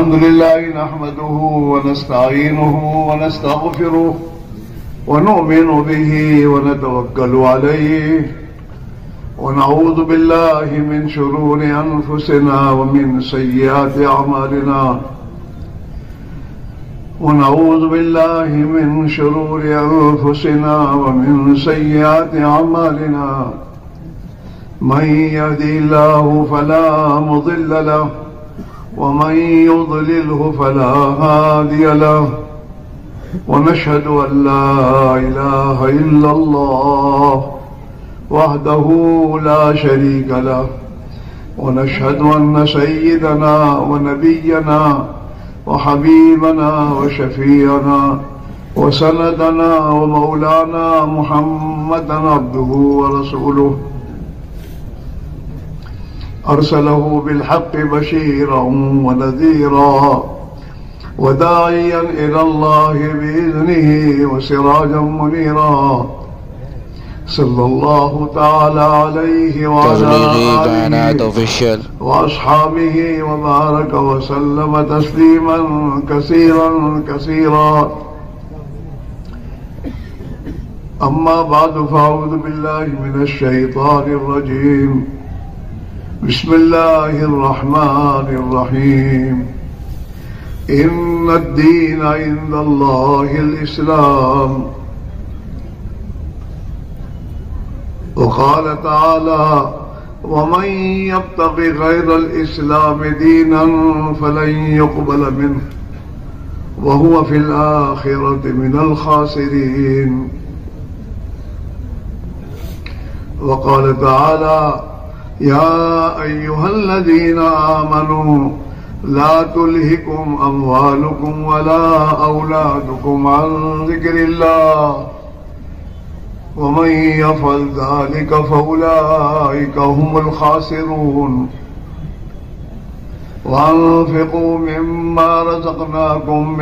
الحمد لله نحمده ونستعينه ونستغفره ونؤمن به ونتوكل عليه ونعوذ بالله من شرور أنفسنا ومن سيئات أعمالنا ونعوذ بالله من شرور أنفسنا ومن سيئات أعمالنا من يهدي الله فلا مضل له ومن يضلله فلا هادي له ونشهد أن لا إله إلا الله وحده لا شريك له ونشهد أن سيدنا ونبينا وحبيبنا وشفيعنا وسندنا ومولانا محمدا عبده ورسوله أرسله بالحق بشيرا ونذيرا وداعيا إلى الله بإذنه وسراجا منيرا صلى الله تعالى عليه وعلى آله وأصحابه وبارك وسلم تسليما كثيرا كثيرا أما بعد فأعوذ بالله من الشيطان الرجيم بسم الله الرحمن الرحيم إن الدين عند الله الإسلام وقال تعالى ومن يبتغ غير الإسلام دينا فلن يقبل منه وهو في الآخرة من الخاسرين وقال تعالى يا أيها الذين آمنوا لا تلهكم أموالكم ولا أولادكم عن ذكر الله ومن يفعل ذلك فأولئك هم الخاسرون وأنفقوا مما رزقناكم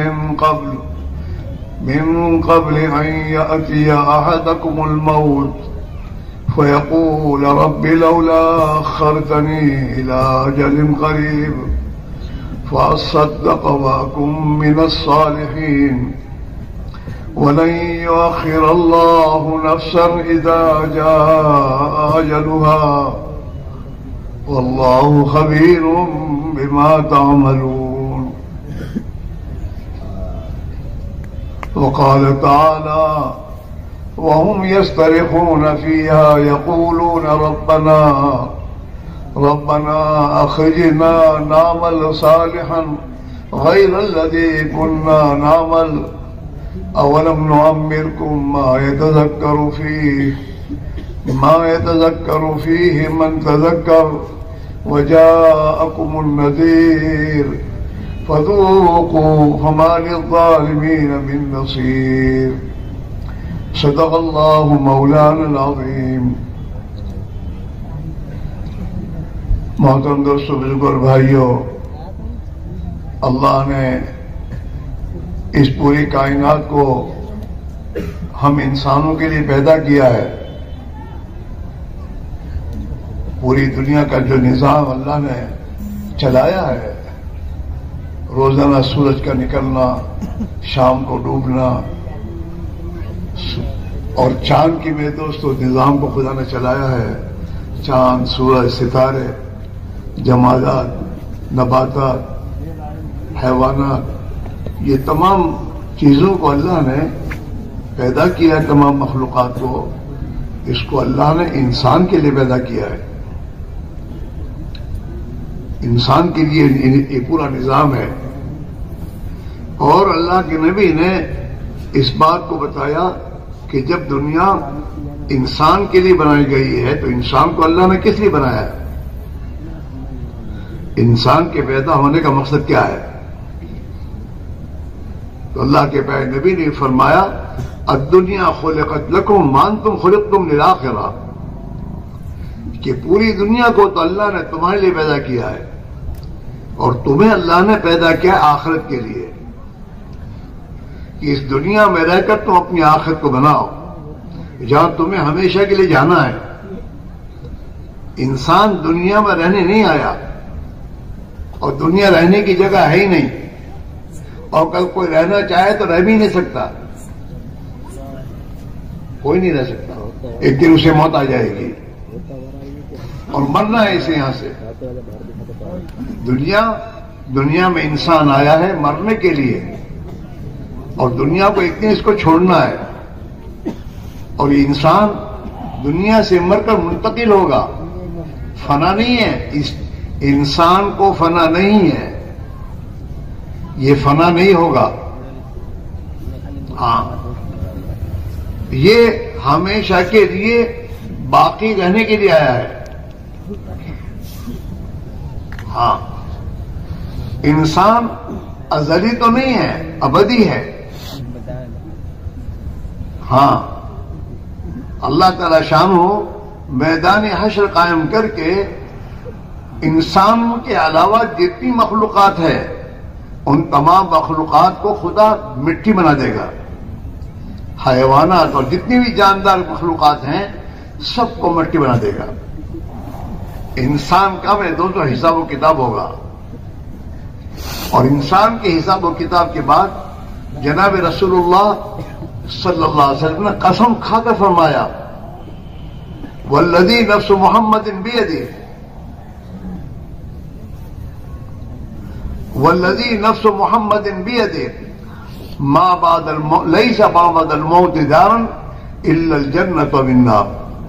من قبل أن يأتي أحدكم الموت فيقول رب لولا أخرتني إلى أجل قريب فأصدق وأكن من الصالحين ولن يؤخر الله نفسا إذا جاء أجلها والله خبير بما تعملون وقال تعالى وهم يصطرخون فيها يقولون ربنا أخرجنا نعمل صالحا غير الذي كنا نعمل أولم نعمركم ما يتذكر فيه من تذكر وجاءكم النذير فذوقوا فما للظالمين من نصير صدق اللہ مولانا العظیم. محترم دوستو بزرگوں اور بھائیوں، اللہ نے اس پوری کائنات کو ہم انسانوں کے لیے پیدا کیا ہے. پوری دنیا کا جو نظام اللہ نے چلایا ہے، روزانہ سورج کا نکلنا، شام کو ڈوبنا، اور چاند کی میرے دوستو نظام کو خدا نے چلایا ہے. چاند، سورج، ستارے، جمادات، نباتات، حیوانات، یہ تمام چیزوں کو اللہ نے پیدا کیا ہے. تمام مخلوقات کو اس کو اللہ نے انسان کے لیے پیدا کیا ہے. انسان کے لیے یہ پورا نظام ہے. اور اللہ کے نبی نے اس بات کو بتایا کہ جب دنیا انسان کے لیے بنائی گئی ہے تو انسان کو اللہ نے کس لیے بنایا ہے؟ انسان کے پیدا ہونے کا مقصد کیا ہے؟ تو اللہ کے پیارے نبی نے فرمایا الدنیا خلقت لکم وانتم خلقتم للآخرہ، کہ پوری دنیا کو تو اللہ نے تمہارے لیے پیدا کیا ہے اور تمہیں اللہ نے پیدا کیا آخرت کے لیے، کہ اس دنیا میں رہ کر تم اپنی آخرت کو بناؤ جہاں تمہیں ہمیشہ کے لیے جانا ہے. انسان دنیا میں رہنے نہیں آیا اور دنیا رہنے کی جگہ ہے ہی نہیں، اور کل کوئی رہنا چاہے تو رہ بھی نہیں سکتا، کوئی نہیں رہ سکتا، ایک دن اسے موت آ جائے گی اور مرنا ہے اسے یہاں سے۔ دنیا میں انسان آیا ہے مرنے کے لیے، اور دنیا کو ایک دن اس کو چھوڑنا ہے، اور یہ انسان دنیا سے مر کر منتقل ہوگا، فنا نہیں ہے، اس انسان کو فنا نہیں ہے، یہ فنا نہیں ہوگا، ہاں یہ ہمیشہ کے لیے باقی رہنے کے لیے آیا ہے۔ ہاں انسان ازلی تو نہیں ہے، ابدی ہے۔ ہاں اللہ تعالی شان ہو میدان حشر قائم کر کے انسانوں کے علاوہ جتنی مخلوقات ہے ان تمام مخلوقات کو خدا مٹی بنا دے گا، حیوانات اور جتنی بھی جاندار مخلوقات ہیں سب کو مٹی بنا دے گا۔ انسان کا میں دوستو حساب و کتاب ہوگا، اور انسان کے حساب و کتاب کے بعد جناب رسول اللہ صلی اللہ علیہ وسلم نے قسم کھا کر فرمایا، والذی نفس محمد بیدہ، والذی نفس محمد بیدہ ما بعد الموت لیس بعد الموت دارا الا الجنۃ والنار،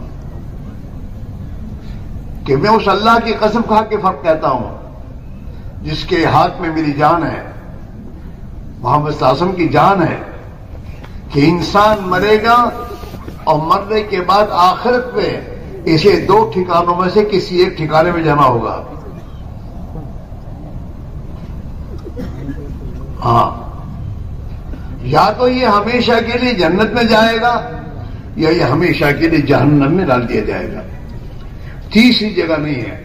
کہ میں اس اللہ کی قسم کھا کے فرق کہتا ہوں جس کے ہاتھ میں میری جان ہے، محمد صلی اللہ علیہ وسلم کی جان ہے، کہ انسان مرے گا اور مرنے کے بعد آخرت میں اسے دو ٹھکانوں میں سے کسی ایک ٹھکانے میں جانا ہوگا۔ ہاں یا تو یہ ہمیشہ کے لیے جنت میں جائے گا یا یہ ہمیشہ کے لیے جہنم میں ڈال دیا جائے گا، تیسری جگہ نہیں ہے۔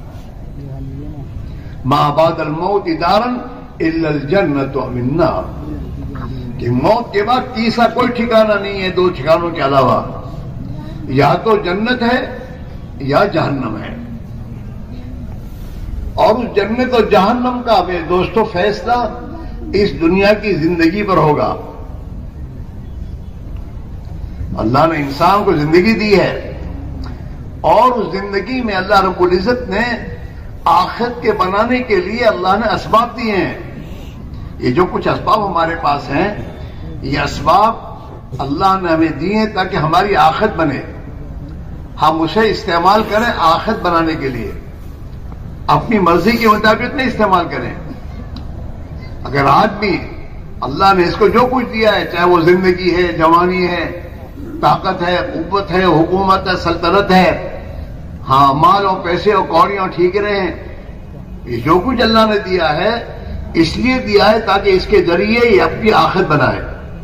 ما بعد الموت دارا الا الجنۃ والنار، کہ موت کے بعد تیسرا کوئی ٹھکانہ نہیں ہے دو ٹھکانوں کے علاوہ، یا تو جنت ہے یا جہنم ہے، اور اس جنت اور جہنم کا میرے دوستو فیصلہ اس دنیا کی زندگی پر ہوگا۔ اللہ نے انسان کو زندگی دی ہے، اور اس زندگی میں اللہ رب العزت نے آخرت کے بنانے کے لیے اللہ نے اسباب دیے ہیں۔ یہ جو کچھ اسباب ہمارے پاس ہیں یہ اسباب اللہ نے ہمیں دیے ہیں تاکہ ہماری آخرت بنے، ہم اسے استعمال کریں آخرت بنانے کے لیے، اپنی مرضی کے مطابق نہیں استعمال کریں۔ اگر آج بھی اللہ نے اس کو جو کچھ دیا ہے، چاہے وہ زندگی ہے، جوانی ہے، طاقت ہے، قوت ہے، حکومت ہے، سلطنت ہے، ہاں مال اور پیسے اور کوڑیاں ٹھیک رہے ہیں، یہ جو کچھ اللہ نے دیا ہے اس لیے دیا ہے تاکہ اس کے ذریعے یہ اپنی آخرت بنائے۔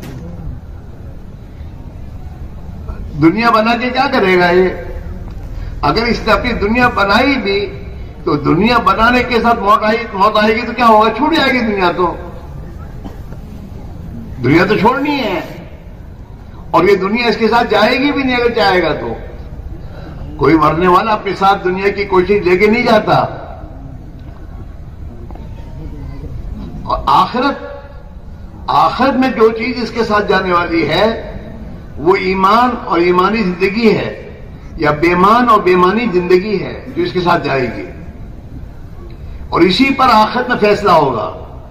دنیا بنا کے کیا کرے گا یہ؟ اگر اس نے اپنی دنیا بنائی بھی تو دنیا بنانے کے ساتھ موت آئے گی تو کیا ہوگا؟ چھوٹ جائے گی دنیا، تو دنیا تو چھوڑنی ہے، اور یہ دنیا اس کے ساتھ جائے گی بھی نہیں اگر چاہے گا تو۔ کوئی مرنے والا اپنے ساتھ دنیا کی کوئی چیز لے کے نہیں جاتا، اور آخرت میں جو چیز اس کے ساتھ جانے والی ہے وہ ایمان اور ایمانی زندگی ہے، یا بیمان اور بیمانی زندگی ہے جو اس کے ساتھ جائے گی، اور اسی پر آخرت میں فیصلہ ہوگا۔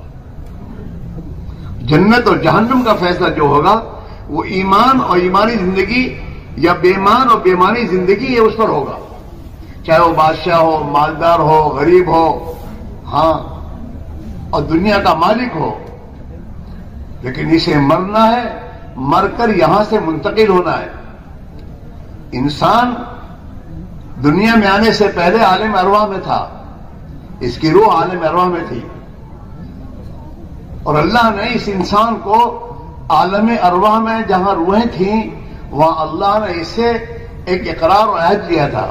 جنت اور جہنم کا فیصلہ جو ہوگا وہ ایمان اور ایمانی زندگی یا بیمان اور بیمانی زندگی ہے اس پر ہوگا، چاہے وہ بادشاہ ہو، مالدار ہو، غریب ہو، ہاں اور دنیا کا مالک ہو، لیکن اسے مرنا ہے، مر کر یہاں سے منتقل ہونا ہے۔ انسان دنیا میں آنے سے پہلے عالم ارواح میں تھا، اس کی روح عالم ارواح میں تھی، اور اللہ نے اس انسان کو عالم ارواح میں جہاں روحیں تھیں وہاں اللہ نے اس سے ایک اقرار و عہد لیا تھا،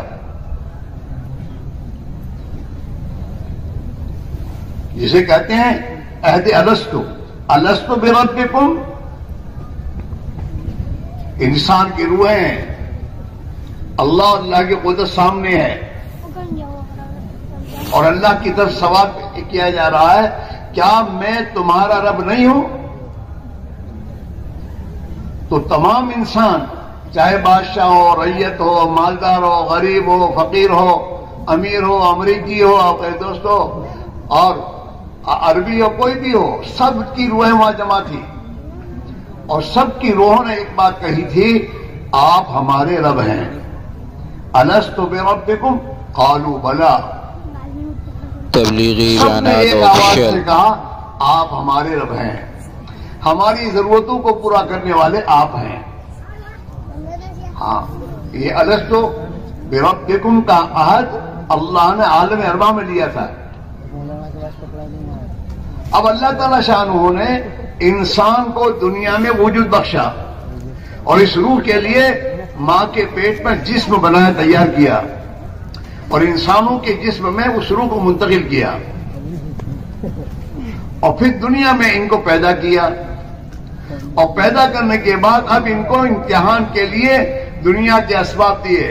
جسے کہتے ہیں عہد الست بربکم۔ انسان کی روحیں اللہ اور اللہ کی قدرت سامنے ہے، اور اللہ کی طرف ثواب کیا جا رہا ہے کیا میں تمہارا رب نہیں ہوں؟ تو تمام انسان چاہے بادشاہ ہو، رعیت ہو، مالدار ہو، غریب ہو، فقیر ہو، امیر ہو، امریکی ہو، آپ دوستو، اور عربی ہو، کوئی بھی ہو، سب کی روحیں وہاں جمع تھی اور سب کی روحوں نے ایک بات کہی تھی، آپ ہمارے رب ہیں۔ الست بربکم قالوا بلا، تبلیغی سب نے بیانات ایک آواز سے آفیشیل۔ کہا آپ ہمارے رب ہیں، ہماری ضرورتوں کو پورا کرنے والے آپ ہیں۔ ہاں، یہ الست بربکم کا عہد اللہ نے عالم اربع میں لیا تھا۔ اب اللہ تعالی شانہ نے انسان کو دنیا میں وجود بخشا اور اس روح کے لیے ماں کے پیٹ میں جسم بنایا، تیار کیا اور انسانوں کے جسم میں اس روح کو منتقل کیا اور پھر دنیا میں ان کو پیدا کیا اور پیدا کرنے کے بعد اب ان کو امتحان کے لیے دنیا کے اسباب دیے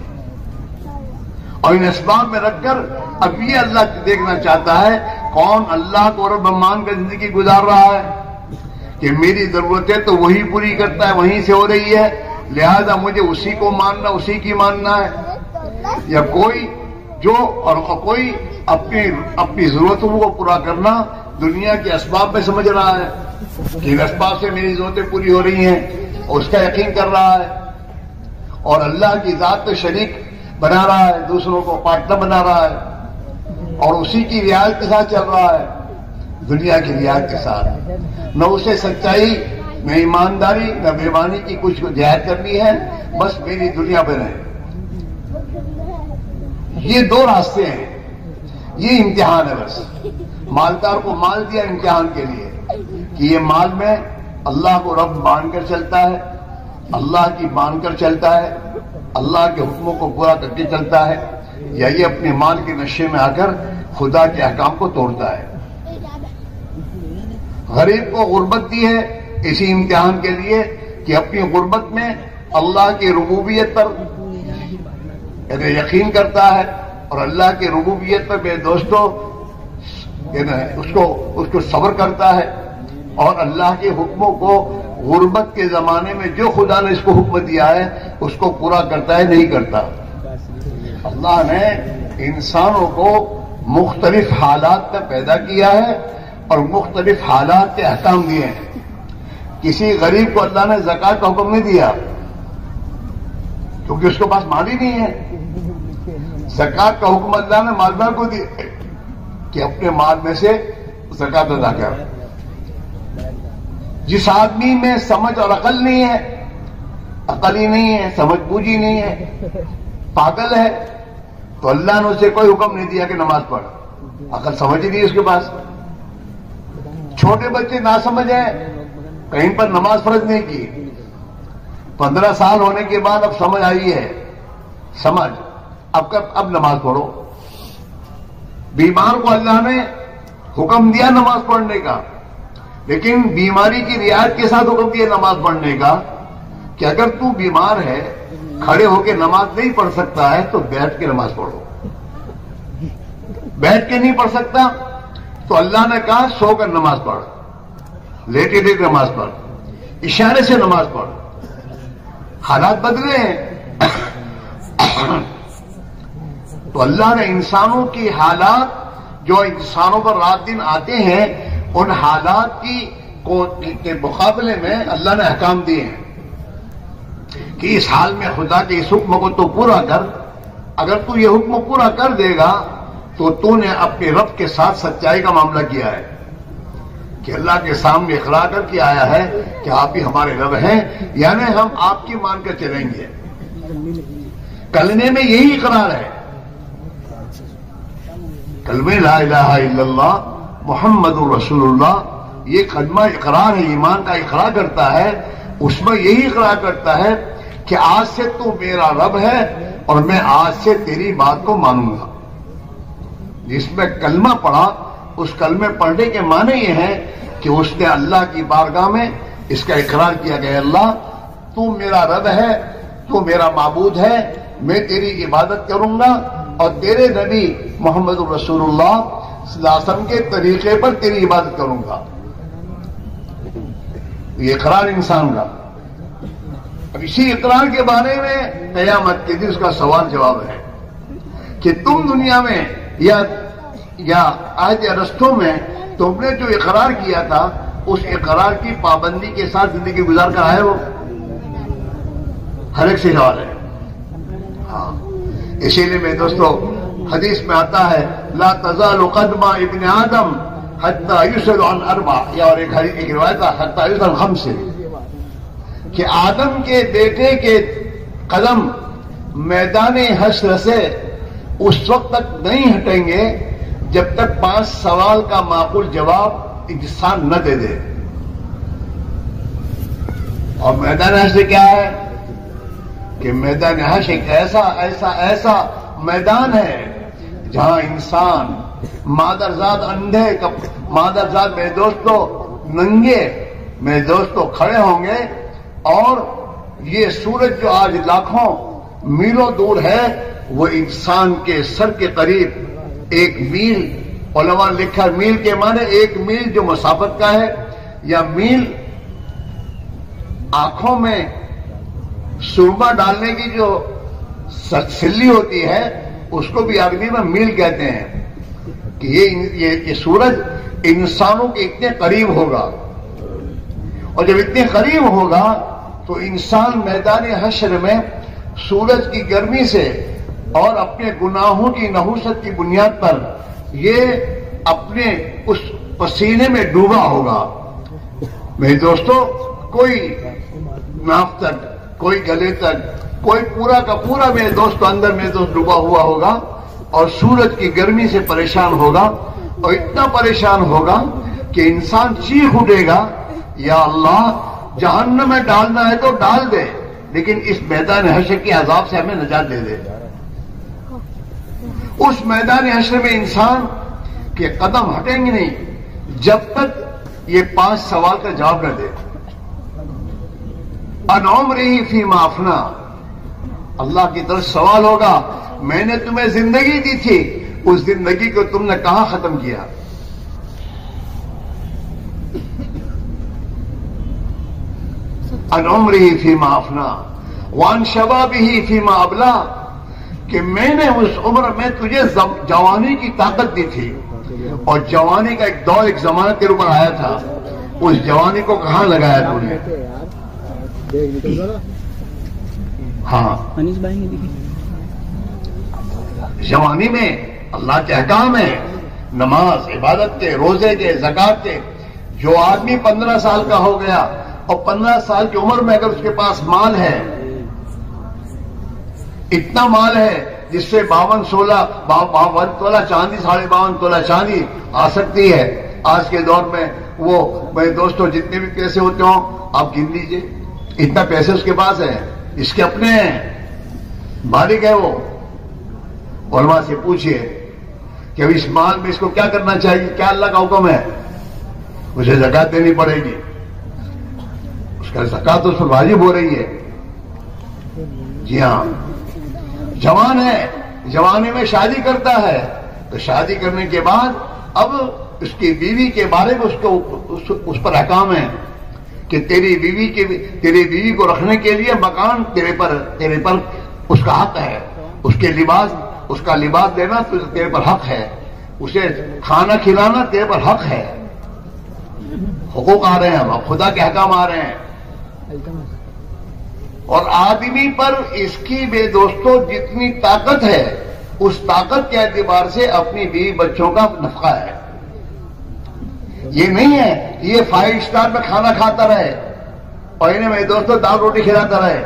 اور ان اسباب میں رکھ کر اب یہ اللہ دیکھنا چاہتا ہے کون اللہ کو رب مان کر زندگی گزار رہا ہے کہ میری ضرورتیں تو وہی پوری کرتا ہے، وہیں سے ہو رہی ہے، لہذا مجھے اسی کو ماننا، اسی کی ماننا ہے، یا کوئی جو اور کوئی اپنی ضرورتوں کو پورا کرنا دنیا کے اسباب میں سمجھ رہا ہے کہ ان اسباب سے میری ضرورتیں پوری ہو رہی ہیں اور اس کا یقین کر رہا ہے اور اللہ کی ذات پہ شریک بنا رہا ہے، دوسروں کو پارٹنر بنا رہا ہے اور اسی کی رعایت کے ساتھ چل رہا ہے، دنیا کی رعایت کے ساتھ۔ نہ اسے سچائی، نہ ایمانداری، نہ بےمانی کی کچھ جہاد کرنی ہے، بس میری دنیا پہ رہے۔ یہ دو راستے ہیں، یہ امتحان ہے۔ بس مالدار کو مال دیا امتحان کے لیے کہ یہ مال میں اللہ کو رب مان کر چلتا ہے، اللہ کی مان کر چلتا ہے، اللہ کے حکموں کو پورا کر کے چلتا ہے، یا یہ اپنے مال کے نشے میں آ کر خدا کے احکام کو توڑتا ہے۔ غریب کو غربت دی ہے اسی امتحان کے لیے کہ اپنی غربت میں اللہ کی ربوبیت پر یقین کرتا ہے اور اللہ کی ربوبیت پر میرے دوستو اس کو صبر کرتا ہے اور اللہ کے حکموں کو غربت کے زمانے میں جو خدا نے اس کو حکم دیا ہے اس کو پورا کرتا ہے، نہیں کرتا۔ اللہ نے انسانوں کو مختلف حالات میں پیدا کیا ہے اور مختلف حالات کے احکام دیے ہیں۔ کسی غریب کو اللہ نے زکوٰۃ کا حکم نہیں دیا کیونکہ اس کے پاس مال ہی نہیں ہے۔ زکوٰۃ کا حکم اللہ نے مالدار کو دیا کہ اپنے مال میں سے زکوٰۃ ادا کر۔ جس آدمی میں سمجھ اور عقل نہیں ہے، عقل ہی نہیں ہے، سمجھ بوجھ ہی نہیں ہے، پاگل ہے، تو اللہ نے اسے کوئی حکم نہیں دیا کہ نماز پڑھ، عقل سمجھ ہی نہیں اس کے پاس۔ چھوٹے بچے نہ سمجھ ہیں، کہیں پر نماز فرض نہیں کی، 15 سال ہونے کے بعد اب سمجھ آئی ہے، سمجھ اب نماز پڑھو۔ بیمار کو اللہ نے حکم دیا نماز پڑھنے کا، لیکن بیماری کی رعایت کے ساتھ حکم دیا نماز پڑھنے کا کہ اگر تو بیمار ہے، کھڑے ہو کے نماز نہیں پڑھ سکتا ہے تو بیٹھ کے نماز پڑھو۔ بیٹھ کے نہیں پڑھ سکتا تو اللہ نے کہا سو کر نماز پڑھ، لیٹے لیٹے نماز پڑھ، اشارے سے نماز پڑھ۔ حالات بدلے ہیں تو اللہ نے انسانوں کی حالات جو انسانوں پر رات دن آتے ہیں ان حالات کے مقابلے میں اللہ نے احکام دیے ہیں کہ اس حال میں خدا کے اس حکم کو تو پورا کر، اگر تو یہ حکم پورا کر دے گا تو نے اپنے رب کے ساتھ سچائی کا معاملہ کیا ہے کہ اللہ کے سامنے اقرار کر کے آیا ہے کہ آپ ہی ہمارے رب ہیں، یعنی ہم آپ کی مان کر چلیں گے۔ کلمے میں یہی اقرار ہے، کلمہ لا الہ الا اللہ محمد رسول اللہ، یہ کلمہ اقرار ہے، ایمان کا اقرار کرتا ہے، اس میں یہی اقرار کرتا ہے کہ آج سے تو میرا رب ہے اور میں آج سے تیری بات کو مانوں گا۔ جس میں کلمہ پڑھا اس کلمے پڑھنے کے معنی یہ ہے کہ اس نے اللہ کی بارگاہ میں اس کا اقرار کیا کہ اللہ تو میرا رب ہے، تو میرا معبود ہے، میں تیری عبادت کروں گا اور تیرے نبی محمد رسول اللہ صلی اللہ علیہ وسلم کے طریقے پر تیری عبادت کروں گا. یہ اقرار انسان کا. اب اسی اقرار کے بارے میں قیامت کے دن اس کا سوال جواب ہے کہ تم دنیا میں یا آج یا رستوں میں تم نے جو اقرار کیا تھا اس اقرار کی پابندی کے ساتھ زندگی گزار کر آئے ہو. ہر ایک سے سوال ہے. ہاں اسی لیے میں دوستو حدیث میں آتا ہے لا تزال قدم ابن آدم حتی یسأل عن اربع، یا اور ایک روایت ہے حتی یسأل عن خمس، کہ آدم کے بیٹے کے قدم میدان حشر سے اس وقت تک نہیں ہٹیں گے جب تک 5 سوال کا معقول جواب انسان نہ دے دے. اور میدان حشر کیا ہے کہ میدان حشر ایک ایسا میدان ہے جہاں انسان مادرزاد اندھے، مادرزاد میرے دوستو ننگے میرے دوستو کھڑے ہوں گے، اور یہ سورج جو آج لاکھوں میلوں دور ہے وہ انسان کے سر کے قریب 1 میل، علماء نے لکھا میل کے معنی 1 میل جو مسافت کا ہے، یا میل آنکھوں میں سرما ڈالنے کی جو سلی ہوتی ہے اس کو بھی عربی میں میل کہتے ہیں، کہ یہ سورج انسانوں کے اتنے قریب ہوگا. اور جب اتنے قریب ہوگا تو انسان میدان حشر میں سورج کی گرمی سے اور اپنے گناہوں کی نحوست کی بنیاد پر یہ اپنے اس پسینے میں ڈوبا ہوگا. میرے دوستو کوئی ناف تک، کوئی گلے تک، کوئی پورا کا پورا میرے دوست اندر میرے دوست ڈوبا ہوا ہوگا اور سورج کی گرمی سے پریشان ہوگا، اور اتنا پریشان ہوگا کہ انسان چیخ اٹھے گا یا اللہ جہنم میں ڈالنا ہے تو ڈال دے، لیکن اس میدان حشر کے عذاب سے ہمیں نجات دے دے. اس میدان حشر میں انسان کے قدم ہٹیں گے نہیں جب تک یہ 5 سوال کا جواب نہ دے. ان عمرہ فیما افنا، اللہ کی طرف سوال ہوگا میں نے تمہیں زندگی دی تھی، اس زندگی کو تم نے کہاں ختم کیا؟ ان عمرہ فیما افنا وان شبابہ فیما ابلا، کہ میں نے اس عمر میں تجھے جوانی کی طاقت دی تھی، اور جوانی کا ایک دور، ایک زمانہ تیرے اوپر آیا تھا، اس جوانی کو کہاں لگایا تو نے؟ ہاں جوانی میں اللہ کے احکام ہیں، نماز، عبادت کے، روزے کے، زکات کے. جو آدمی 15 سال کا ہو گیا اور 15 سال کی عمر میں اگر اس کے پاس مال ہے، اتنا مال ہے جس سے 52 تولہ چاندی، 52.5 تولہ چاندی آ سکتی ہے آج کے دور میں. وہ میرے دوستوں جتنے بھی پیسے ہوتے ہوں آپ گن لیجئے، اتنا پیسے اس کے پاس ہے، اس کے اپنے ہیں، مالک ہے وہ. علماء سے پوچھئے کہ اب اس مال میں اس کو کیا کرنا چاہیے، کیا اللہ کا حکم ہے؟ اسے زکات دینی پڑے گی، اس کا زکات اس پر واجب ہو رہی ہے. جی ہاں، جوان ہے، جوانی میں شادی کرتا ہے تو شادی کرنے کے بعد اب اس کی بیوی کے بارے میں اس پر احکام ہے کہ تیری بیوی کو رکھنے کے لیے مکان تیرے پر اس کا حق ہے، اس کا لباس دینا تیرے پر حق ہے، اسے کھانا کھلانا تیرے پر حق ہے. حقوق آ رہے ہیں، اب خدا کے احکام آ رہے ہیں. اور آدمی پر اس کی بے دوستوں جتنی طاقت ہے اس طاقت کے اعتبار سے اپنی بیوی بچوں کا نفقہ ہے. یہ نہیں ہے کہ یہ 5 اسٹار میں کھانا کھاتا رہے اور انہیں میرے دوستوں دال روٹی کھلاتا رہے.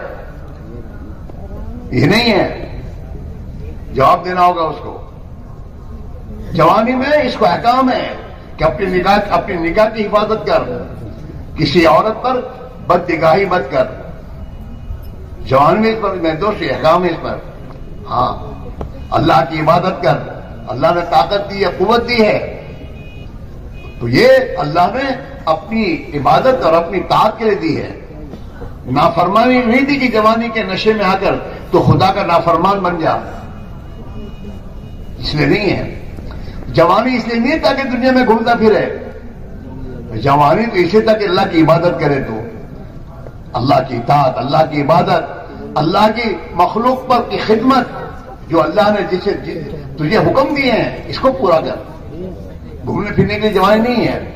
یہ نہیں ہے، جواب دینا ہوگا اس کو. جوانی میں اس کو احکام ہے کہ اپنی نگاہ کی حفاظت کر، کسی عورت پر بدنگاہی مت کر. جوان میں اس پر میں دوست احکام ہے اس پر. ہاں، اللہ کی عبادت کر، اللہ نے طاقت دی ہے، قوت دی ہے، تو یہ اللہ نے اپنی عبادت اور اپنی طاعت کے لیے دی ہے. نافرمانی نہیں دی کہ جوانی کے نشے میں آ کر تو خدا کا نافرمان بن جا، اس لیے نہیں ہے. جوانی اس لیے نہیں تاکہ دنیا میں گھومتا پھرے، جوانی تو اسی تک اللہ کی عبادت کرے، تو اللہ کی اطاعت، اللہ کی عبادت، اللہ کی مخلوق پر کی خدمت، جو اللہ نے جسے تجھے حکم دیے ہیں اس کو پورا کر. گھومنے پھرنے کی جوانی نہیں ہے.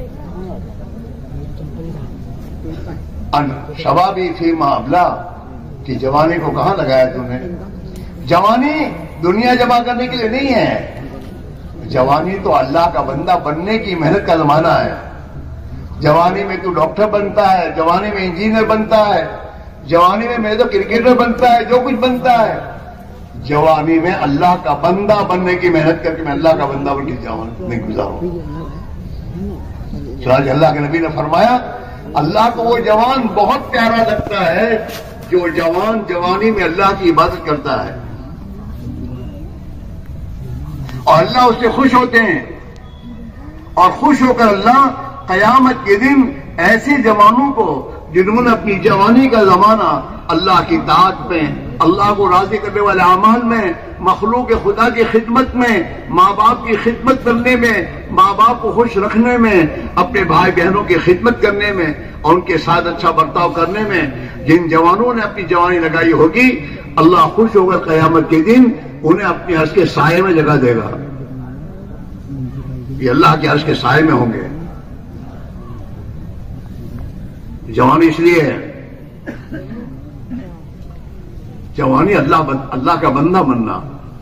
شبابی فیما ابلا کہ جوانی کو کہاں لگایا تم نے؟ جوانی دنیا جمع کرنے کے لیے نہیں ہے، جوانی تو اللہ کا بندہ بننے کی محنت کا زمانہ ہے. جوانی میں تو ڈاکٹر بنتا ہے، جوانی میں انجینئر بنتا ہے، جوانی میں میں تو کرکٹر بنتا ہے، جو کچھ بنتا ہے. جوانی میں اللہ کا بندہ بننے کی محنت کر کے میں اللہ کا بندہ بن کے جوانی گزاروں. چنانچہ اللہ کے نبی نے فرمایا اللہ کو وہ جوان بہت پیارا لگتا ہے جو جوان جوانی میں اللہ کی عبادت کرتا ہے، اور اللہ اس سے خوش ہوتے ہیں. اور خوش ہو کر اللہ قیامت کے دن ایسے جوانوں کو جنہوں نے اپنی جوانی کا زمانہ اللہ کی اطاعت میں، اللہ کو راضی کرنے والے اعمال میں، مخلوق خدا کی خدمت میں، ماں باپ کی خدمت کرنے میں، ماں باپ کو خوش رکھنے میں، اپنے بھائی بہنوں کی خدمت کرنے میں اور ان کے ساتھ اچھا برتاؤ کرنے میں جن جوانوں نے اپنی جوانی لگائی ہوگی، اللہ خوش ہو کر قیامت کے دن انہیں اپنے عرش کے سائے میں جگہ دے گا. یہ اللہ کے عرش کے سائے میں ہوں گے. جوانی اس لیے ہے، جوانی اللہ کا بندہ بننا.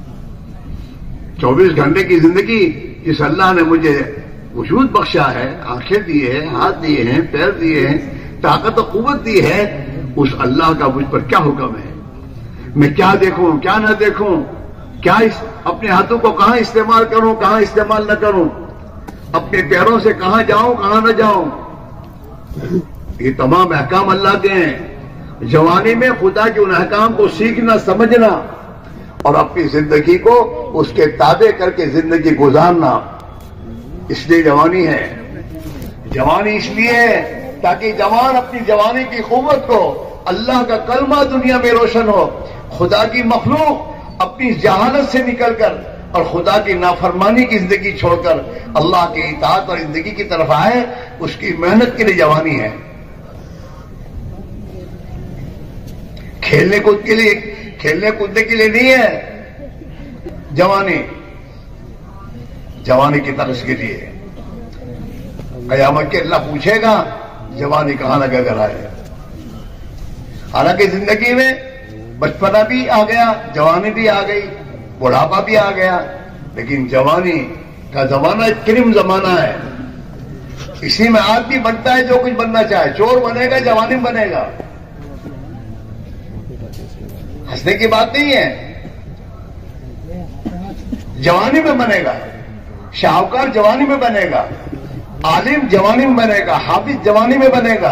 24 گھنٹے کی زندگی جس اللہ نے مجھے وجود بخشا ہے، آنکھیں دی ہے، ہاتھ دیے ہیں، پیر دیے ہیں، طاقت و قوت دی ہے، اس اللہ کا مجھ پر کیا حکم ہے؟ میں کیا دیکھوں کیا نہ دیکھوں، کیا اپنے ہاتھوں کو کہاں استعمال کروں کہاں استعمال نہ کروں، اپنے پیروں سے کہاں جاؤں کہاں نہ جاؤں. یہ تمام احکام اللہ کے ہیں. جوانی میں خدا کے ان احکام کو سیکھنا سمجھنا اور اپنی زندگی کو اس کے تابع کر کے زندگی گزارنا، اس لیے جوانی ہے. جوانی اس لیے ہے تاکہ جوان اپنی جوانی کی قوت کو اللہ کا کلمہ دنیا میں روشن ہو، خدا کی مخلوق اپنی جہالت سے نکل کر اور خدا کی نافرمانی کی زندگی چھوڑ کر اللہ کی اطاعت اور زندگی کی طرف آئے. اس کی محنت کے لیے جوانی ہے. کھیلنے کودنے کے لیے نہیں ہے جوانی. جوانی کی طرف کے لیے قیامت کے اللہ پوچھے گا جوانی کہاں لگا کر آئے. حالانکہ زندگی میں بچپنا بھی آ گیا، جوانی بھی آ گئی، بڑھاپا بھی آ گیا، لیکن جوانی کا زمانہ ایک کریم زمانہ ہے. اسی میں آدمی بنتا ہے جو کچھ بننا چاہے. چور بنے گا جوانی میں بنے گا، ہنسنے کی بات نہیں ہے. جوانی میں بنے گا، شاہکار جوانی میں بنے گا، عالم جوانی میں بنے گا، حافظ جوانی میں بنے گا.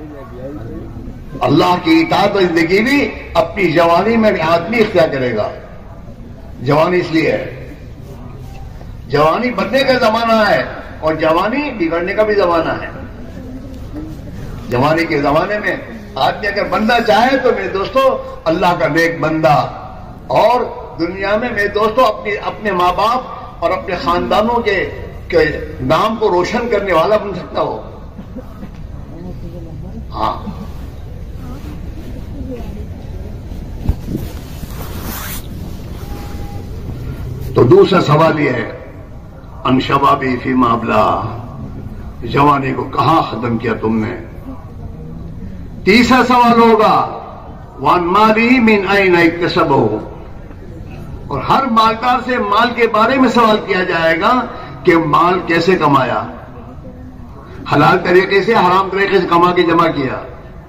اللہ کی اطاعت و زندگی بھی اپنی جوانی میں آدمی اختیار کرے گا. جوانی اس لیے ہے، جوانی بننے کا زمانہ ہے اور جوانی بگڑنے کا بھی زمانہ ہے. جوانی کے زمانے میں آدمی اگر بننا چاہے تو میرے دوستو اللہ کا نیک بندہ، اور دنیا میں میرے دوستو اپنے ماں باپ اور اپنے خاندانوں کے نام کو روشن کرنے والا بن سکتا ہو. ہاں، تو دوسرا سوال یہ ہے ان شبابی فیما ابلا، جوانی کو کہاں ختم کیا تم نے. تیسرا سوال ہوگا وان مالی من این اکتسبہ، اور ہر مالدار سے مال کے بارے میں سوال کیا جائے گا کہ مال کیسے کمایا، حلال طریقے سے حرام طریقے سے کما کے جمع کیا.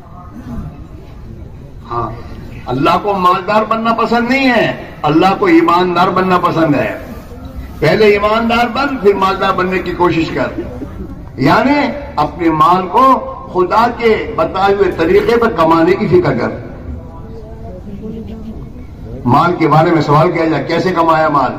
ہاں، اللہ کو مالدار بننا پسند نہیں ہے، اللہ کو ایماندار بننا پسند ہے. پہلے ایماندار بن پھر مالدار بننے کی کوشش کر، یعنی اپنے مال کو خدا کے بتائے ہوئے طریقے پر کمانے کی فکر کر. مال کے بارے میں سوال کیا جائے کیسے کمایا مال.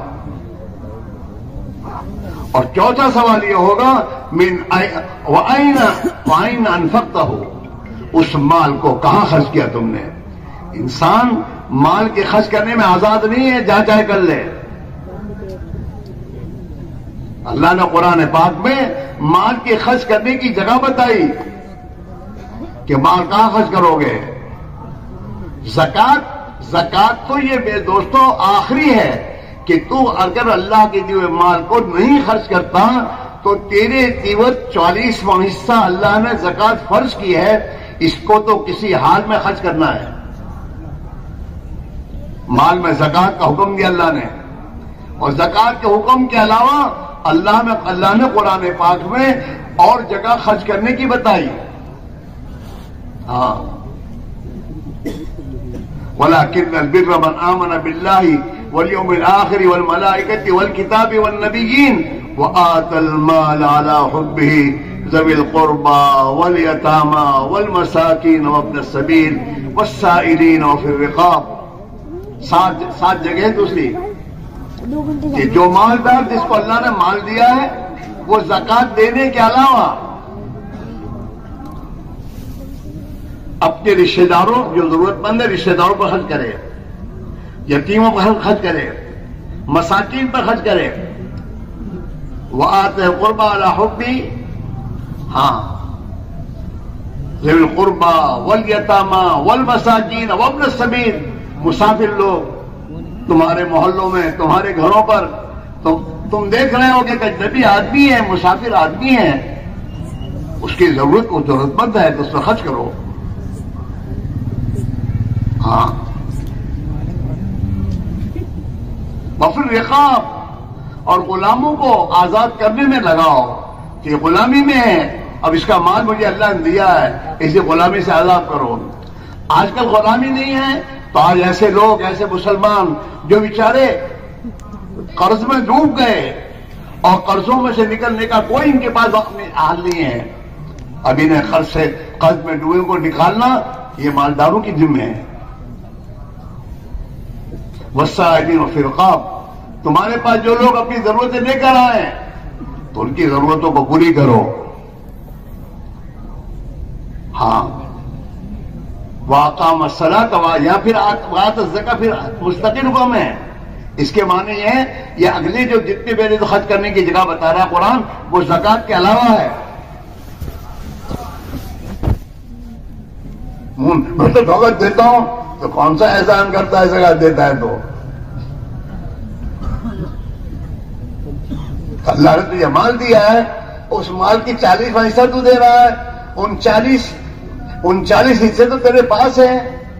اور چوتھا سوال یہ ہوگا من وَأَيْنَ أَنفَقْتَهُ، اس مال کو کہاں خرچ کیا تم نے. انسان مال کے خرچ کرنے میں آزاد نہیں ہے، جہاں چاہے کر لے. اللہ نے قرآن پاک میں مال کے خرچ کرنے کی جگہ بتائی کہ مال کہاں خرچ کرو گے. زکات تو یہ بے دوستوں آخری ہے کہ تو اگر اللہ کے دیے مال کو نہیں خرچ کرتا تو تیرے دیوت 40واں حصہ اللہ نے زکات فرض کی ہے، اس کو تو کسی حال میں خرچ کرنا ہے. مال میں زکات کا حکم دیا اللہ نے، اور زکات کے حکم کے علاوہ اللہ نے قرآن پاک میں اور جگہ خرچ کرنے کی بتائی. ہاں، وَلَكِنَّ الْبِرَّ مَنْ آمَنَ بِاللَّهِ وَالْيَوْمِ الْآخِرِ وَالْمَلَائِكَةِ وَالْكِتَابِ وَالنَّبِيِّينَ وَآتَى الْمَالَ عَلَى حُبِّهِ ذَوِي الْقُرْبَى وَالْيَتَامَى وَالْمَسَاكِينَ وَابْنَ السَّبِيلِ وَالسَّائِلِينَ وَفِي الرِّقَابِ. سات جگہ دوسری کہ جو مالدار جس کو اللہ نے مال دیا ہے وہ زکات دینے کے علاوہ اپنے رشتہ داروں جو ضرورت مند ہے رشتہ داروں پر خرچ کرے، یتیموں پر خرچ کرے، مساکین پر خرچ کرے. وآتِ القربى علی حبی، ہاں، ذوی القربى والیتامى والمساکین وابن السبیل. مسافر لوگ تمہارے محلوں میں، تمہارے گھروں پر تم دیکھ رہے ہو کہ ایک اجنبی آدمی ہے، مسافر آدمی ہے، اس کی ضرورت مند ہے تو اس پر خرچ کرو. ہاں، وفی الرقاب، اور غلاموں کو آزاد کرنے میں لگاؤ کہ غلامی میں ہے، اب اس کا مال مجھے اللہ نے دیا ہے، اسے غلامی سے آزاد کرو. آج کل غلامی نہیں ہے تو آج ایسے لوگ، ایسے مسلمان جو بیچارے قرض میں ڈوب گئے اور قرضوں میں سے نکلنے کا کوئی ان کے پاس حال نہیں ہے، اب انہیں قرض میں ڈوبے کو نکالنا یہ مالداروں کی ذمہ ہے. والسائلین وفی الرقاب، تمہارے پاس جو لوگ اپنی ضرورتیں لے کر آئے تو ان کی ضرورتوں کو پوری کرو. ہاں، وَأَقَامَ الصَّلَاةَ، یا پھر وَآتَى الزَّكَاةَ پھر مستقل حکم ہے. اس کے معنی یہ ہے یہ اگلے جو جتنے پہلے تو خرچ کرنے کی جگہ بتا رہا ہے قرآن وہ زکات کے علاوہ ہے. میں تو دھوکہ دیتا ہوں تو کون سا احسان کرتا ہے زکات دیتا ہے تو؟ اللہ نے تجھے مال دیا ہے، اس مال کی 40واں حصہ تو دے رہا ہے، 39 حصے تو تیرے پاس ہیں.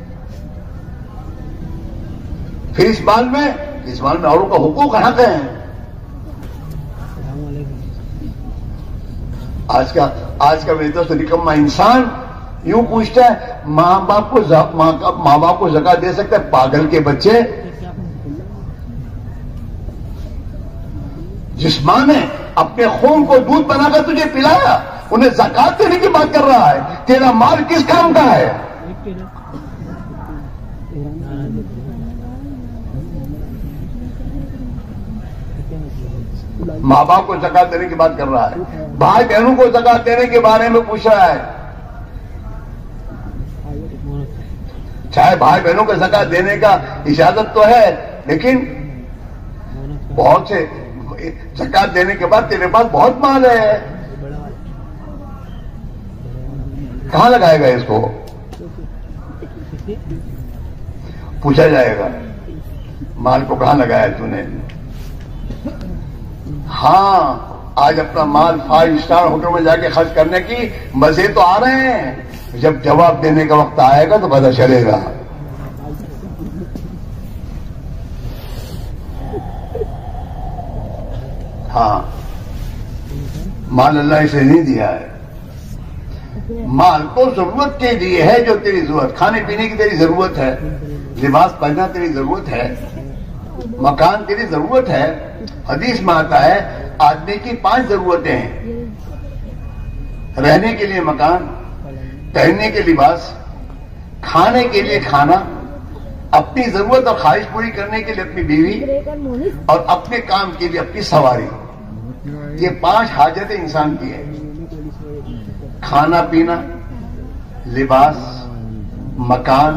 پھر اس مال میں اوروں کا حقوق حق ہیں. آج کا میرے دوست نکما انسان یوں پوچھتا ہے ماں باپ کو زکات دے سکتا ہے؟ پاگل کے بچے، جس ماں نے اپنے خون کو دودھ بنا کر تجھے پلایا انہیں زکات دینے کی بات کر رہا ہے. تیرا مال کس کام کا ہے؟ ماں باپ کو زکات دینے کی بات کر رہا ہے، بھائی بہنوں کو زکات دینے کے بارے میں پوچھ رہا ہے. چاہے بھائی بہنوں کو زکات دینے کا اجازت تو ہے، لیکن بہت سے زکات دینے کے بعد تیرے پاس بہت مال ہے، کہاں لگائے گا اس کو؟ پوچھا جائے گا مال کو کہاں لگایا تو نے؟ ہاں، آج اپنا مال 5 اسٹار ہوٹل میں جا کے خرچ کرنے کی مزے تو آ رہے ہیں، جب جواب دینے کا وقت آئے گا تو پتہ چلے گا. ہاں، مال اللہ اسے نہیں دیا ہے، مال تو ضرورت کے لیے ہے، جو تیری ضرورت، کھانے پینے کی تیری ضرورت ہے، لباس پہننا تیری ضرورت ہے، مکان تیری ضرورت ہے. حدیث میں آتا ہے آدمی کی 5 ضرورتیں ہیں: رہنے کے لیے مکان، پہننے کے لباس، کھانے کے لیے کھانا، اپنی ضرورت اور خواہش پوری کرنے کے لیے اپنی بیوی، اور اپنے کام کے لیے اپنی سواری. یہ 5 حاجتیں انسان کی ہیں: کھانا پینا، لباس، مکان،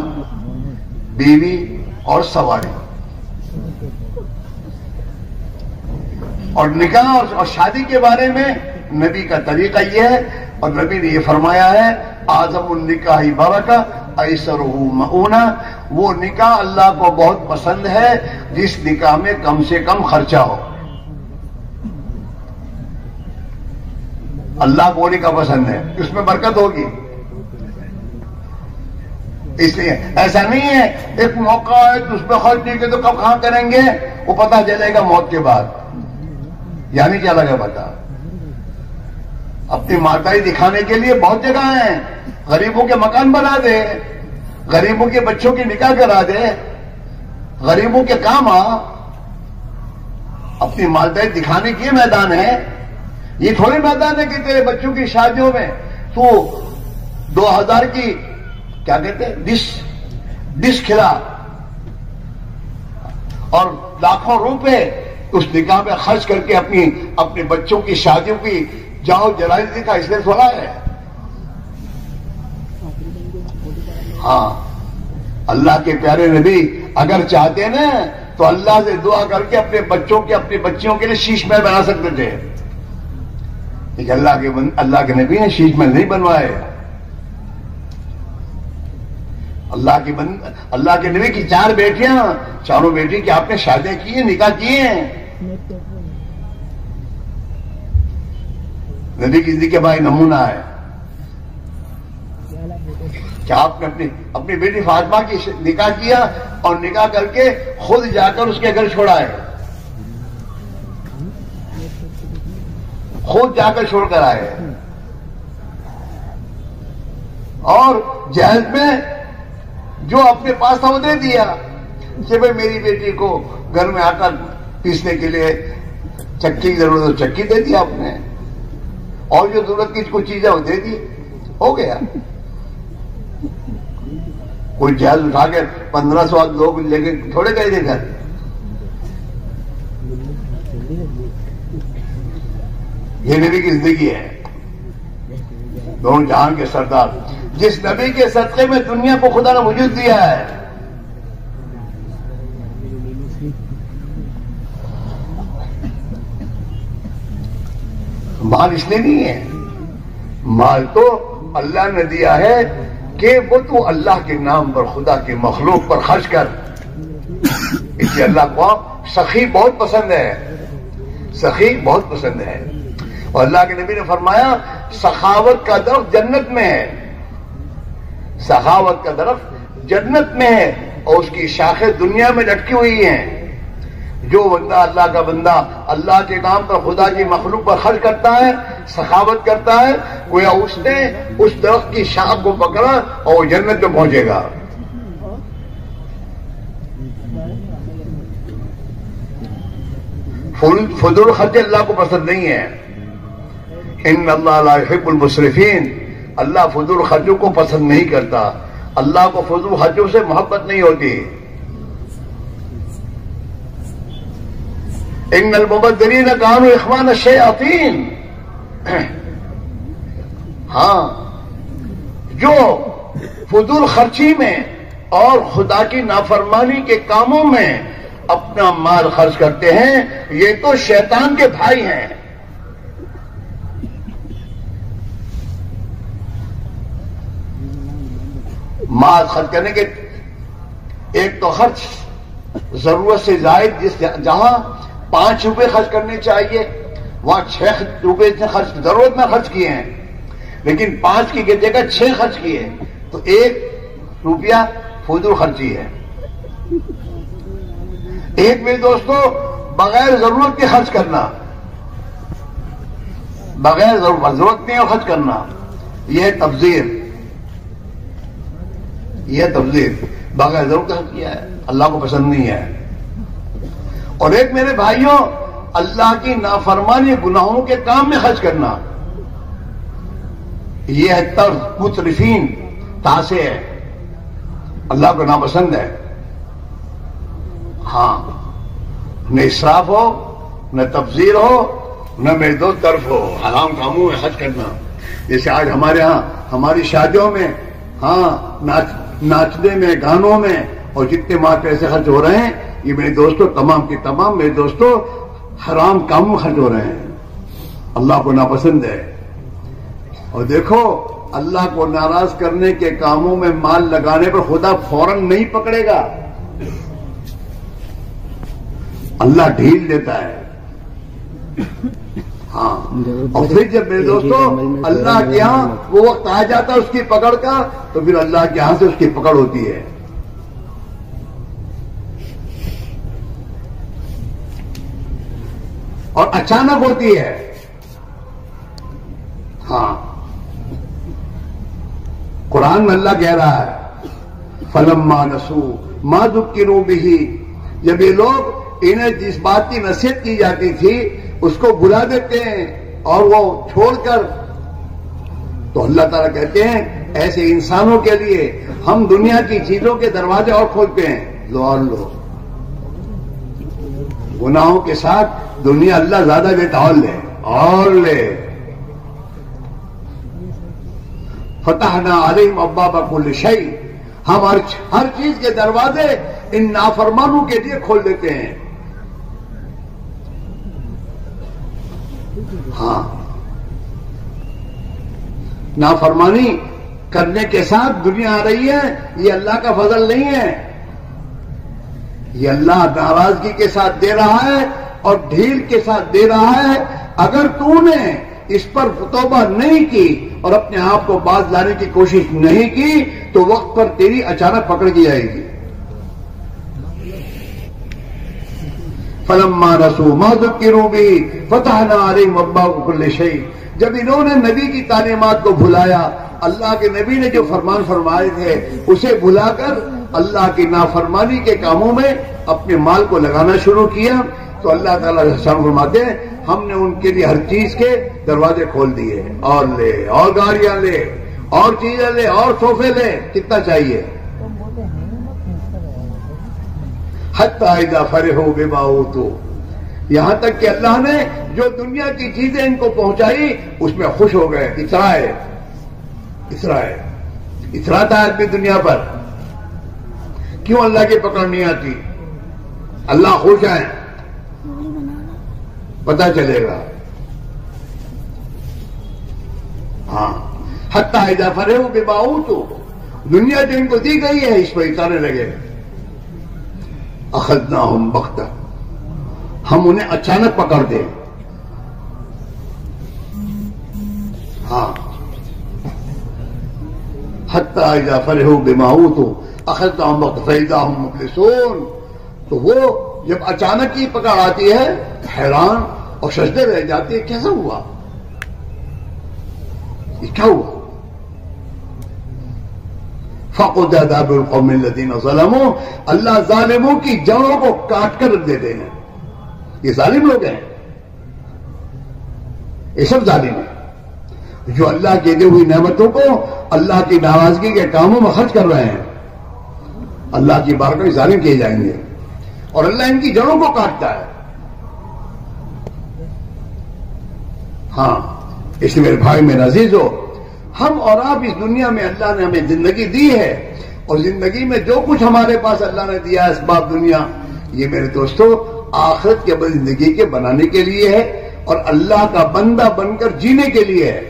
بیوی اور سواری. اور نکاح اور شادی کے بارے میں نبی کا طریقہ یہ ہے، اور نبی نے یہ فرمایا ہے اعظم النکاح برکہ ایسرہ مؤونہ، وہ نکاح اللہ کو بہت پسند ہے جس نکاح میں کم سے کم خرچہ ہو۔ اللہ کو نکاح پسند ہے، اس میں برکت ہوگی۔ اس لیے ایسا نہیں ہے ایک موقع ہے تو اس میں خرچ نہیں کہ تو کب کہاں کریں گے، وہ پتہ چلے گا موت کے بعد، یعنی کیا لگا پتا۔ اپنی ماتائی دکھانے کے لیے بہت جگہ ہیں، غریبوں کے مکان بنا دے، غریبوں کے بچوں کی نکاح کرا دے، غریبوں کے کام آ، اپنی ماتائی دکھانے کے میدان ہے۔ یہ تھوڑے میدان ہے کہ تیرے بچوں کی شادیوں میں تو 2000 کی کیا کہتے ہیں ڈش کھلا اور لاکھوں روپے اس نکاح میں خرچ کر کے اپنے بچوں کی شادیوں کی جاؤ جلال دکھا، اس لیے تھوڑا ہے۔ ہاں، اللہ کے پیارے نبی اگر چاہتے نا تو اللہ سے دعا کر کے اپنے بچوں کے اپنی بچیوں کے لیے شیش محل بنا سکتے تھے، لیکن اللہ کے نبی نے شیش محل نہیں بنوائے۔ اللہ کے نبی کی 4 بیٹیاں، چاروں بیٹی کی آپ نے شادیاں کی ہیں، نکاح کیے ہیں۔ نبی کی زندگی کے بھائی نمونہ ہے کہ آپ نے اپنی بیٹی فاطمہ کی نکاح کیا اور نکاح کر کے خود جا کر اس کے گھر چھوڑا ہے، خود جا کر چھوڑ کر آئے، اور جہیز میں جو اپنے پاس تھا وہ دے دیا کہ بھئی میری بیٹی کو گھر میں آٹا پیسنے کے لیے چکی کی ضرورت ہے، چکی دے دی آپ نے، اور جو ضرورت کی کوئی چیز ہے وہ دے دی، ہو گیا۔ کوئی جہیز اٹھا کے 1500 لوگ لے کے تھوڑے گئے تھے گھر۔ یہ نبی کی زندگی ہے، دونوں جہان کے سردار، جس نبی کے صدقے میں دنیا کو خدا نے وجود دیا ہے۔ مال اس لیے نہیں ہے، مال تو اللہ نے دیا ہے کہ وہ تو اللہ کے نام پر، خدا کے مخلوق پر خرچ کر۔ اس لیے اللہ کو سخی بہت پسند ہے، سخی بہت پسند ہے۔ اور اللہ کے نبی نے فرمایا سخاوت کا درخت جنت میں ہے، سخاوت کا درخت جنت میں ہے، اور اس کی شاخیں دنیا میں لٹکی ہوئی ہیں۔ جو بندہ اللہ کا بندہ اللہ کے نام پر خدا کی مخلوق پر خرچ کرتا ہے، سخاوت کرتا ہے، گویا اس نے اس درخت کی شاخ کو پکڑا اور وہ جنت میں پہنچے گا۔ فضول خرچ اللہ کو پسند نہیں ہے۔ ان اللہ لا يحب المسرفین، اللہ فضول خرچوں کو پسند نہیں کرتا، اللہ کو فضول خرچوں سے محبت نہیں ہوتی۔ ان المبذرین کانوا اخوان الشیاطین، ہاں، جو فضول خرچی میں اور خدا کی نافرمانی کے کاموں میں اپنا مال خرچ کرتے ہیں، یہ تو شیطان کے بھائی ہیں۔ مال خرچ کرنے کے ایک تو خرچ ضرورت سے زائد، جہاں 5 روپے خرچ کرنے چاہیے وہاں 6 روپے ضرورت میں خرچ کیے ہیں، لیکن 5 کی جگہ 6 خرچ کیے، تو 1 روپیہ فضول خرچی ہے۔ ایک میرے دوستو بغیر ضرورت کے خرچ کرنا، بغیر ضرورت نہیں خرچ کرنا، یہ تبذیر، یہ تبذیر بغیر ضرورت خرچ کیا ہے، اللہ کو پسند نہیں ہے۔ اور ایک میرے بھائیوں اللہ کی نافرمانی گناہوں کے کام میں خرچ کرنا، یہ ہے طرز مترفین، تاسے ہے، اللہ کو ناپسند ہے۔ ہاں، نہ اسراف ہو، نہ تبذیر ہو، نہ میرے دو طرف ہو، حرام کاموں میں خرچ کرنا۔ جیسے آج ہمارے ہاں ہماری شادیوں میں، ہاں، ناچنے میں، گانوں میں، اور جتنے مال پیسے خرچ ہو رہے ہیں، یہ میرے دوستوں تمام کے تمام میرے دوستوں حرام کاموں میں خرچ ہو رہے ہیں، اللہ کو ناپسند ہے. اور دیکھو اللہ کو ناراض کرنے کے کاموں میں مال لگانے پر خدا فوراً نہیں پکڑے گا، اللہ ڈھیل دیتا ہے. ہاں، اور پھر جب میرے دوستو اللہ کے یہاں وہ وقت آ جاتا ہے اس کی پکڑ کا، تو پھر اللہ کے یہاں سے اس کی پکڑ ہوتی ہے. اور اچانک ہوتی ہے. ہاں، قرآن میں اللہ کہہ رہا ہے فَلَمَّا نَسُوا مَا ذُكِّرُوا بِهِ، جب یہ لوگ انہیں جس بات کی نصیحت کی جاتی تھی اس کو بھلا دیتے ہیں اور وہ چھوڑ کر، تو اللہ تعالیٰ کہتے ہیں ایسے انسانوں کے لیے ہم دنیا کی چیزوں کے دروازے اور کھولتے ہیں. لو اور لو، گناہوں کے ساتھ دنیا اللہ زیادہ دیتا، اور لے اور لے. فتحنا علیہم ابواب کل شیء، ہم ہر چیز کے دروازے ان نافرمانوں کے لیے کھول دیتے ہیں. ہاں، نافرمانی کرنے کے ساتھ دنیا آ رہی ہے، یہ اللہ کا فضل نہیں ہے، یہ اللہ ناراضگی کے ساتھ دے رہا ہے اور ڈھیل کے ساتھ دے رہا ہے. اگر تو نے اس پر توبہ نہیں کی اور اپنے آپ کو باز لانے کی کوشش نہیں کی تو وقت پر تیری اچانک پکڑ کی جائے گی. فَلَمَّا نَسُوا مَا ذُكِّرُوا بِهِ فَتَحْنَا عَلَيْهِمْ أَبْوَابَ كُلِّ شَيْءٍ، جب انہوں نے نبی کی تعلیمات کو بھلایا، اللہ کے نبی نے جو فرمان فرمائے تھے اسے بھلا کر اللہ کی نافرمانی کے کاموں میں اپنے مال کو لگانا شروع کیا، تو اللہ تعالیٰ فرماتے ہیں ہم نے ان کے لیے ہر چیز کے دروازے کھول دیے. اور لے، اور گاڑیاں لے، اور چیزیں لے، اور صوفے لے، کتنا چاہیے. حتی اذا فرحوا بما اوتوا، یہاں تک کہ اللہ نے جو دنیا کی چیزیں ان کو پہنچائی اس میں خوش ہو گئے. اتراتا ہے آدمی دنیا پر. کیوں اللہ کی پکڑ نہیں آتی؟ اللہ خوش ہے، پتہ چلے گا. ہاں، حتی اذا فرحوا بما اوتوا، دنیا جو ان کو دی گئی ہے اس پر اتارنے لگے. اخذناہم بغتہ، ہم انہیں اچانک پکڑ دیں. ہاں، حتی اذا فرحوا بما اوتوا اخذناہم بغتہ فاذا ہم مبلسون، تو وہ جب اچانک ہی پکڑ آتی ہے حیران اور سجدے رہ جاتی ہے. کیسا ہوا؟ یہ کیا ہوا؟ فَقُضِيَ دَابِرُ الْقَوْمِ الَّذِينَ ظَلَمُوا، اللہ ظالموں کی جڑوں کو کاٹ کر رکھ دیتے ہیں. یہ ظالم لوگ ہیں، یہ سب ظالم ہیں جو اللہ کی دی ہوئی نعمتوں کو اللہ کی ناراضگی کے کاموں میں خرچ کر رہے ہیں. اللہ کی بارگاہ میں ظالم کیے جائیں گے اور اللہ ان کی جڑوں کو کاٹتا ہے. ہاں، اس لیے میرے بھائی میرے عزیزو، ہم اور آپ اس دنیا میں اللہ نے ہمیں زندگی دی ہے، اور زندگی میں جو کچھ ہمارے پاس اللہ نے دیا ہے اسباب دنیا، یہ میرے دوستو آخرت کے بعد زندگی کے بنانے کے لیے ہے اور اللہ کا بندہ بن کر جینے کے لیے ہے.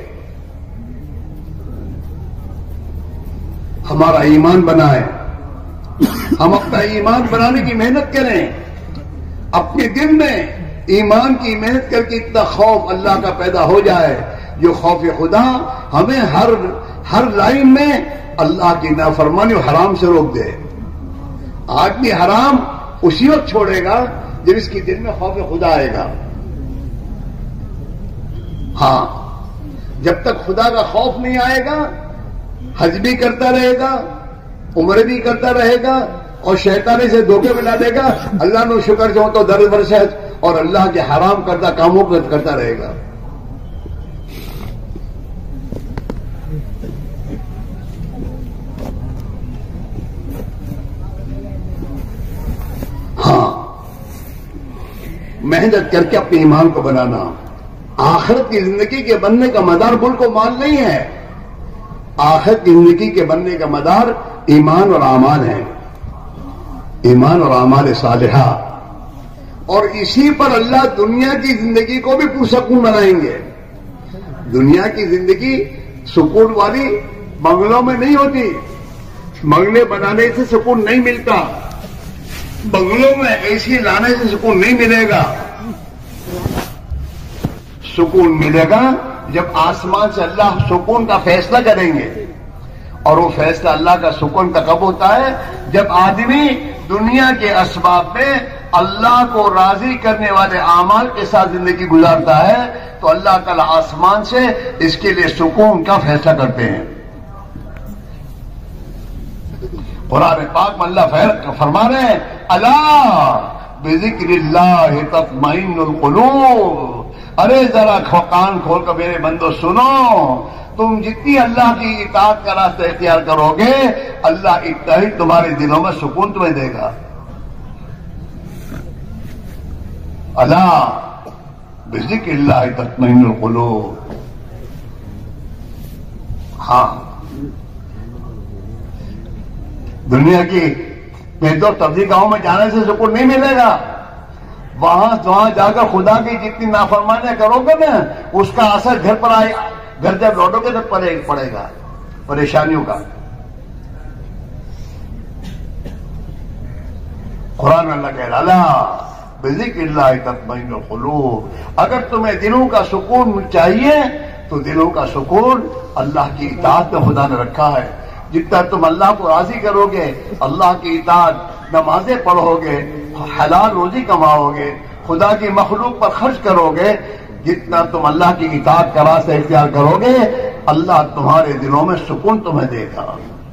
ہمارا ایمان بنائیں، ہم اپنا ایمان بنانے کی محنت کریں. اپنے دل میں ایمان کی محنت کر کے اتنا خوف اللہ کا پیدا ہو جائے جو خوف خدا ہمیں ہر لائن میں اللہ کی نافرمانی اور حرام سے روک دے. آدمی حرام اسی وقت چھوڑے گا جب اس کی دل میں خوف خدا آئے گا. ہاں، جب تک خدا کا خوف نہیں آئے گا حج بھی کرتا رہے گا، عمرے بھی کرتا رہے گا اور شیطانی سے دھوکے میں لا دے گا. اللہ نے شکر جو تو در برسے اور اللہ کے حرام کردہ کاموں کو کرتا رہے گا. ہاں، محنت کر کے اپنے ایمان کو بنانا. آخرت کی زندگی کے بننے کا مدار ملک و مال نہیں ہے، آخرت کی زندگی کے بننے کا مدار ایمان اور اعمال ہے. ایمان اور اعمال صالحہ. اور اسی پر اللہ دنیا کی زندگی کو بھی پرسکون بنائیں گے. دنیا کی زندگی سکون والی بنگلوں میں نہیں ہوتی. بنگلے بنانے سے سکون نہیں ملتا. بنگلوں میں اے سی لانے سے سکون نہیں ملے گا. سکون ملے گا جب آسمان سے اللہ سکون کا فیصلہ کریں گے. اور وہ فیصلہ اللہ کا سکون کا کب ہوتا ہے؟ جب آدمی دنیا کے اسباب میں اللہ کو راضی کرنے والے اعمال کے ساتھ زندگی گزارتا ہے تو اللہ تعالیٰ آسمان سے اس کے لیے سکون کا فیصلہ کرتے ہیں. قرآن پاک میں اللہ فرما رہے ہیں الا بذکر اللہ تطمئن القلوب. ارے ذرا کان کھول کر میرے بندو سنو، تم جتنی اللہ کی اطاعت کا راستہ اختیار کرو گے اللہ اتنا ہی تمہارے دلوں میں سکون تمہیں دے گا. الا بذکر اللہ تطمئن القلوب. ہاں، دنیا کی پیدو تبلیغ گاؤں میں جانے سے سکون نہیں ملے گا. وہاں جا کر خدا کی جتنی نافرمانیاں کرو گے نا اس کا اثر گھر پر آئے. گھر جب لوٹو گے تو پڑے گا پریشانیوں کا. قرآن اللہ کہہ رہا بذکر اللہ تطمئن القلوب. اگر تمہیں دلوں کا سکون چاہیے تو دلوں کا سکون اللہ کی اطاعت میں خدا نے رکھا ہے. جتنا تم اللہ کو راضی کرو گے، اللہ کی اطاعت، نمازیں پڑھو گے، حلال روزی کماؤ گے، خدا کی مخلوق پر خرچ کرو گے، جتنا تم اللہ کی اطاعت کا راستہ اختیار کرو گے اللہ تمہارے دلوں میں سکون تمہیں دے گا.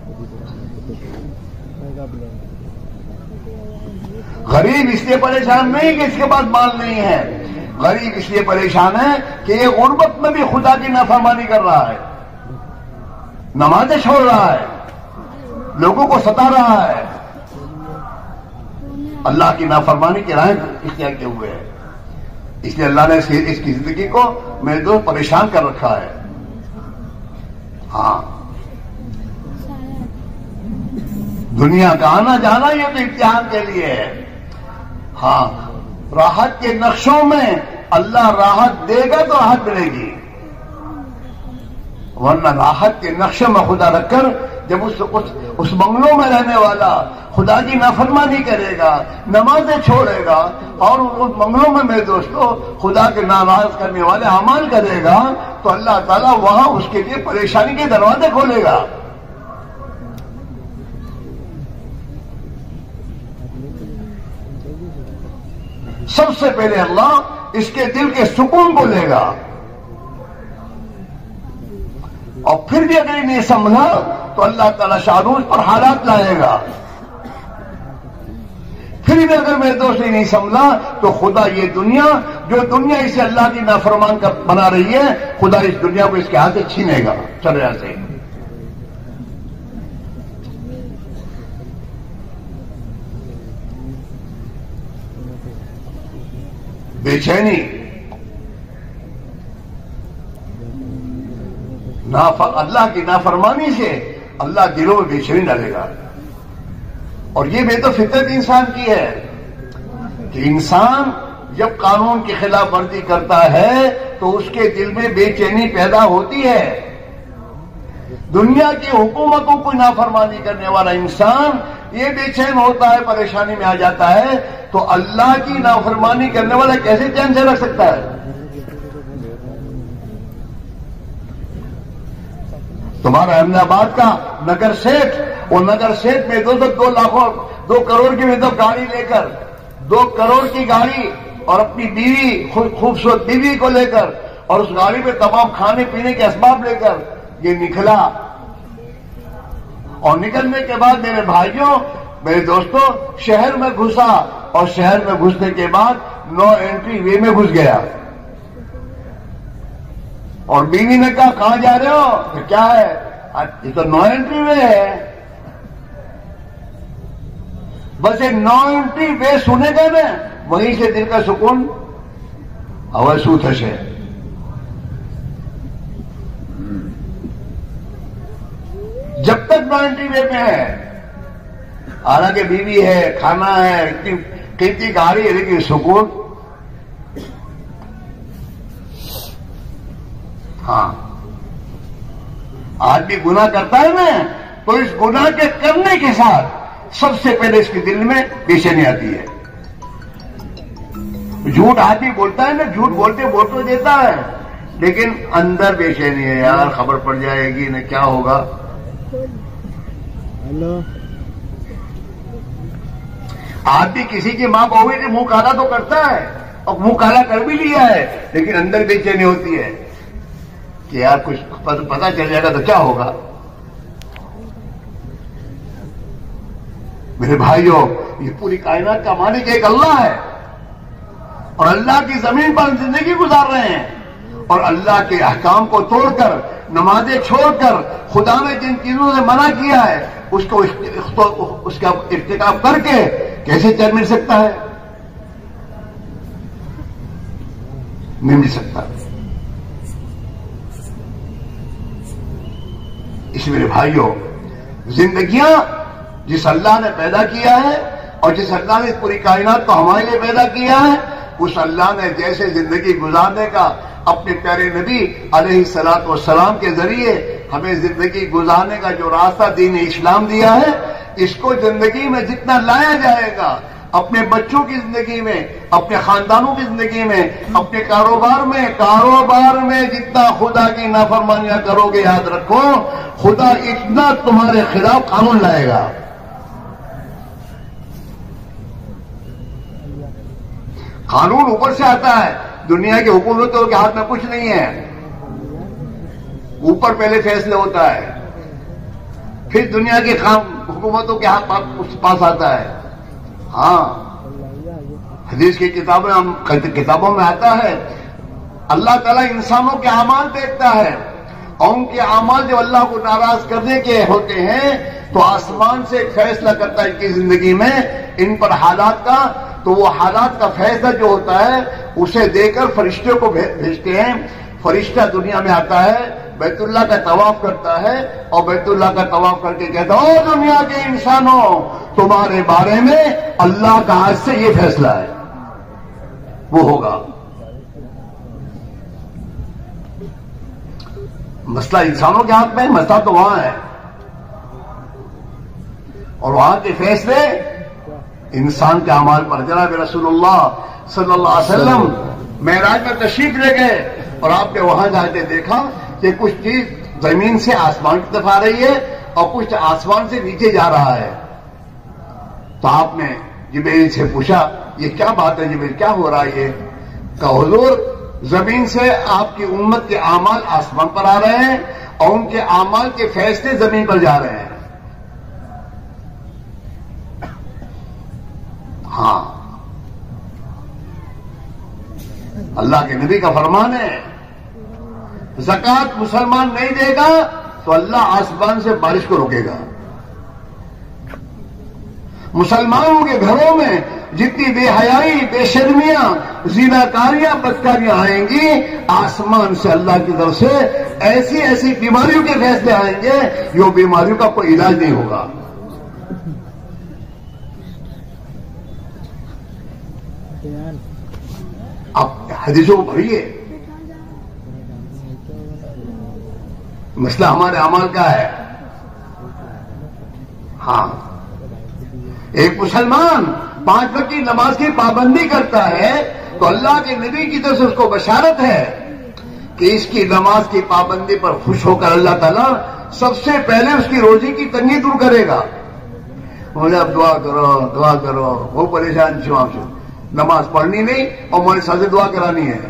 غریب اس لیے پریشان نہیں کہ اس کے پاس مال نہیں ہے. غریب اس لیے پریشان ہے کہ یہ غربت میں بھی خدا کی نافرمانی کر رہا ہے، نمازیں چھوڑ رہا ہے، لوگوں کو ستا رہا ہے، اللہ کی نافرمانی کی راہیں اختیار کیے ہوئے ہے. اس لیے اللہ نے اس کی زندگی کو میرے دوست پریشان کر رکھا ہے. ہاں، دنیا کا آنا جانا یہ تو امتحان کے لیے ہے. ہاں، راحت کے نقشوں میں اللہ راحت دے گا تو راحت ملے گی، ورنہ راحت کے نقشے میں خدا رکھ کر جب اس بنگلوں میں رہنے والا خدا کی نافرمانی کرے گا، نمازیں چھوڑے گا اور اس بنگلوں میں میرے دوستو خدا کے ناراض کرنے والے اعمال کرے گا تو اللہ تعالیٰ وہاں اس کے لیے پریشانی کے دروازے کھولے گا. سب سے پہلے اللہ اس کے دل کے سکون کو لے گا، اور پھر بھی اگر نہیں سمجھا تو اللہ تعالیٰ شاہروز پر حالات لائے گا. پھر بھی اگر میرے دوست نے نہیں سمجھا تو خدا یہ دنیا جو دنیا اسے اللہ کی نافرمان بنا رہی ہے خدا اس دنیا کو اس کے ہاتھ سے چھینے گا. چلو یہاں سے بے چینی اللہ کی نافرمانی سے اللہ دلوں میں بے چینی ڈالے گا. اور یہ بے تو فطرت انسان کی ہے کہ انسان جب قانون کی خلاف ورزی کرتا ہے تو اس کے دل میں بے چینی پیدا ہوتی ہے. دنیا کی حکومتوں کو نافرمانی کرنے والا انسان یہ بے چین ہوتا ہے، پریشانی میں آ جاتا ہے، تو اللہ کی نافرمانی کرنے والا کیسے چین سے رکھ سکتا ہے؟ تمہارا احمد آباد کا نگر سیٹھ، وہ نگر سیٹھ میں 2 کروڑ کی مطلب گاڑی لے کر 2 کروڑ کی گاڑی اور اپنی بیوی خوبصورت بیوی کو لے کر اور اس گاڑی میں تمام کھانے پینے کے اسباب لے کر یہ نکلا. اور نکلنے کے بعد میرے بھائیوں میرے دوستوں شہر میں گھسا اور شہر میں گھسنے کے بعد نو انٹری وے میں گھس گیا. اور بیوی نے کہا کہاں جا رہے ہو؟ کیا ہے؟ یہ تو نو انٹری وے ہے. بس یہ نو انٹری وے سنے گا نا وہیں سے دل کا سکون اوسو تھے. جب تک 90 وے میں ہے، حالانکہ بیوی ہے، کھانا ہے، اتنی کھیتی گا رہی ہے لیکن سکون. ہاں آدمی گناہ کرتا ہے نا تو اس گناہ کے کرنے کے ساتھ سب سے پہلے اس کے دل میں بے چینی آتی ہے. جھوٹ آدمی بولتا ہے نا, جھوٹ بولتے بولتے دیتا ہے لیکن اندر بے چینی ہے, یار خبر پڑ جائے گی نہ کیا ہوگا. آدمی کسی کی ماں بہو نے منہ کالا تو کرتا ہے اور منہ کالا کر بھی لیا ہے لیکن اندر بے چینی ہوتی ہے کہ یار کچھ پتہ چل جائے گا تو کیا ہوگا. میرے بھائیوں, یہ پوری کائنات کا مالک ایک اللہ ہے اور اللہ کی زمین پر زندگی گزار رہے ہیں اور اللہ کے احکام کو توڑ کر, نمازیں چھوڑ کر, خدا نے جن چیزوں سے منع کیا ہے اس کا ارتکاب کر کے کیسے چین مل سکتا ہے؟ نہیں مل سکتا. اس میرے بھائیوں, زندگیاں جس اللہ نے پیدا کیا ہے اور جس اللہ نے پوری کائنات کو ہمارے لیے پیدا کیا ہے, اس اللہ نے جیسے زندگی گزارنے کا اپنے پیارے نبی علیہ الصلوۃ والسلام کے ذریعے ہمیں زندگی گزارنے کا جو راستہ دین اسلام دیا ہے, اس کو زندگی میں جتنا لایا جائے گا, اپنے بچوں کی زندگی میں, اپنے خاندانوں کی زندگی میں, اپنے کاروبار میں جتنا خدا کی نافرمانیاں کرو گے, یاد رکھو خدا اتنا تمہارے خلاف قانون لائے گا. قانون اوپر سے آتا ہے, دنیا کی حکومتوں کے ہاتھ میں کچھ نہیں ہے. اوپر پہلے فیصلے ہوتا ہے, پھر دنیا کی حکومتوں کے ہاتھ پاس آتا ہے. ہاں حدیث کی کتابوں میں آتا ہے اللہ تعالیٰ انسانوں کے اعمال دیکھتا ہے اور ان کے اعمال جب اللہ کو ناراض کرنے کے ہوتے ہیں تو آسمان سے ایک فیصلہ کرتا ہے ان کی زندگی میں ان پر حالات کا, تو وہ حالات کا فیصلہ جو ہوتا ہے اسے دے کر فرشتوں کو بھیجتے ہیں. فرشتہ دنیا میں آتا ہے, بیت اللہ کا طواف کرتا ہے اور بیت اللہ کا طواف کر کے کہتا ہے, او دنیا کے انسانوں, تمہارے بارے میں اللہ کا آج سے یہ فیصلہ ہے, وہ ہوگا. مسئلہ انسانوں کے ہاتھ میں, مسئلہ تو وہاں ہے اور وہاں کے فیصلے انسان کے اعمال پر. جناب رسول اللہ صلی اللہ علیہ وسلم معراج میں تشریف لے گئے اور آپ نے وہاں جا کے دیکھا کہ کچھ چیز زمین سے آسمان کی طرف آ رہی ہے اور کچھ آسمان سے نیچے جا رہا ہے. تو آپ نے جبریل سے پوچھا یہ کیا بات ہے جبریل, کیا ہو رہا ہے یہ؟ کہ حضور زمین سے آپ کی امت کے اعمال آسمان پر آ رہے ہیں اور ان کے اعمال کے فیصلے زمین پر جا رہے ہیں. ہاں اللہ کے نبی کا فرمان ہے, زکات مسلمان نہیں دے گا تو اللہ آسمان سے بارش کو روکے گا. مسلمانوں کے گھروں میں جتنی بے حیائی, بے شرمیاں, زیناکاریاں, بدکاریاں آئیں گی, آسمان سے اللہ کی طرف سے ایسی ایسی بیماریوں کے فیصلے آئیں گے جو بیماریوں کا کوئی علاج نہیں ہوگا. اب حدیثوں کو پڑھیے, مسئلہ ہمارے اعمال کا ہے. ہاں ایک مسلمان 5 وقت کی نماز کی پابندی کرتا ہے تو اللہ کے نبی کی طرف سے اس کو بشارت ہے کہ اس کی نماز کی پابندی پر خوش ہو کر اللہ تعالیٰ سب سے پہلے اس کی روزی کی تنگی دور کرے گا. مجھے اب دعا کرو, وہ پریشان چھو آپ سے, نماز پڑھنی نہیں اور مولوی صاحب سے دعا کرانی ہے.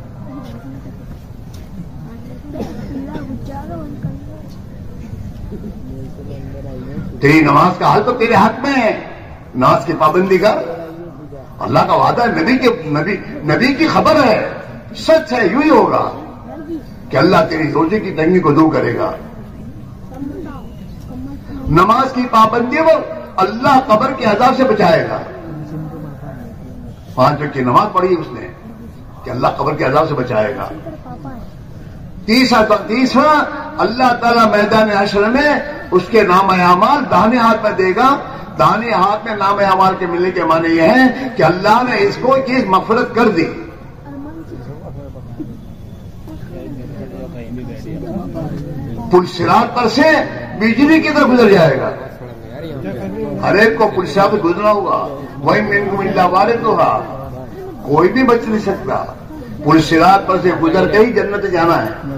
تیری نماز کا حل تو تیرے ہاتھ میں ہے, نماز کی پابندی کر. اللہ کا وعدہ ہے, نبی کی خبر ہے, سچ ہے, یوں ہی ہوگا کہ اللہ تیری روزی کی تنگی کو دور کرے گا. نماز کی پابندی پر اللہ قبر کے عذاب سے بچائے گا. 5 وقت کی نماز پڑھی اس نے کہ اللہ قبر کے عذاب سے بچائے گا. تیسرا اللہ تعالیٰ میدان حشر میں اس کے نام اعمال داہنے ہاتھ میں دے گا दाने हाथ में नाम अमाल के मिलने के माने ये हैं कि अल्लाह ने इसको चीज मफरत कर दी। पुल सिरात पर से बिजली की तरफ गुजर जाएगा, हर एक को पुल सिरात पर गुजरना होगा। वही मिनकुम इल्ला वारिदुहा, कोई भी बच नहीं सकता। पुल सिरात पर से गुजर के ही जन्नत जाना है।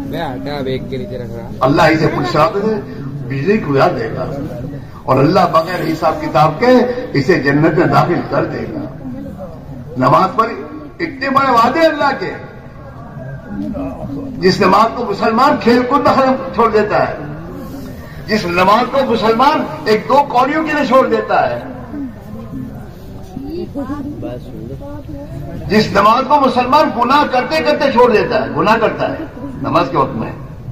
अल्लाह इसे पुल सिरात से बिजली गुजार देगा और अल्लाह बगैर हिसाब किताब के इसे जन्नत में दाखिल कर देगा। नमाज पर इतने बड़े वादे अल्लाह के, जिस नमाज को मुसलमान खेलकूद में छोड़ देता है, जिस नमाज को मुसलमान एक दो कौड़ियों के लिए छोड़ देता है, जिस नमाज को मुसलमान गुनाह करते करते छोड़ देता है, गुनाह करता है नमाज के वक्त में,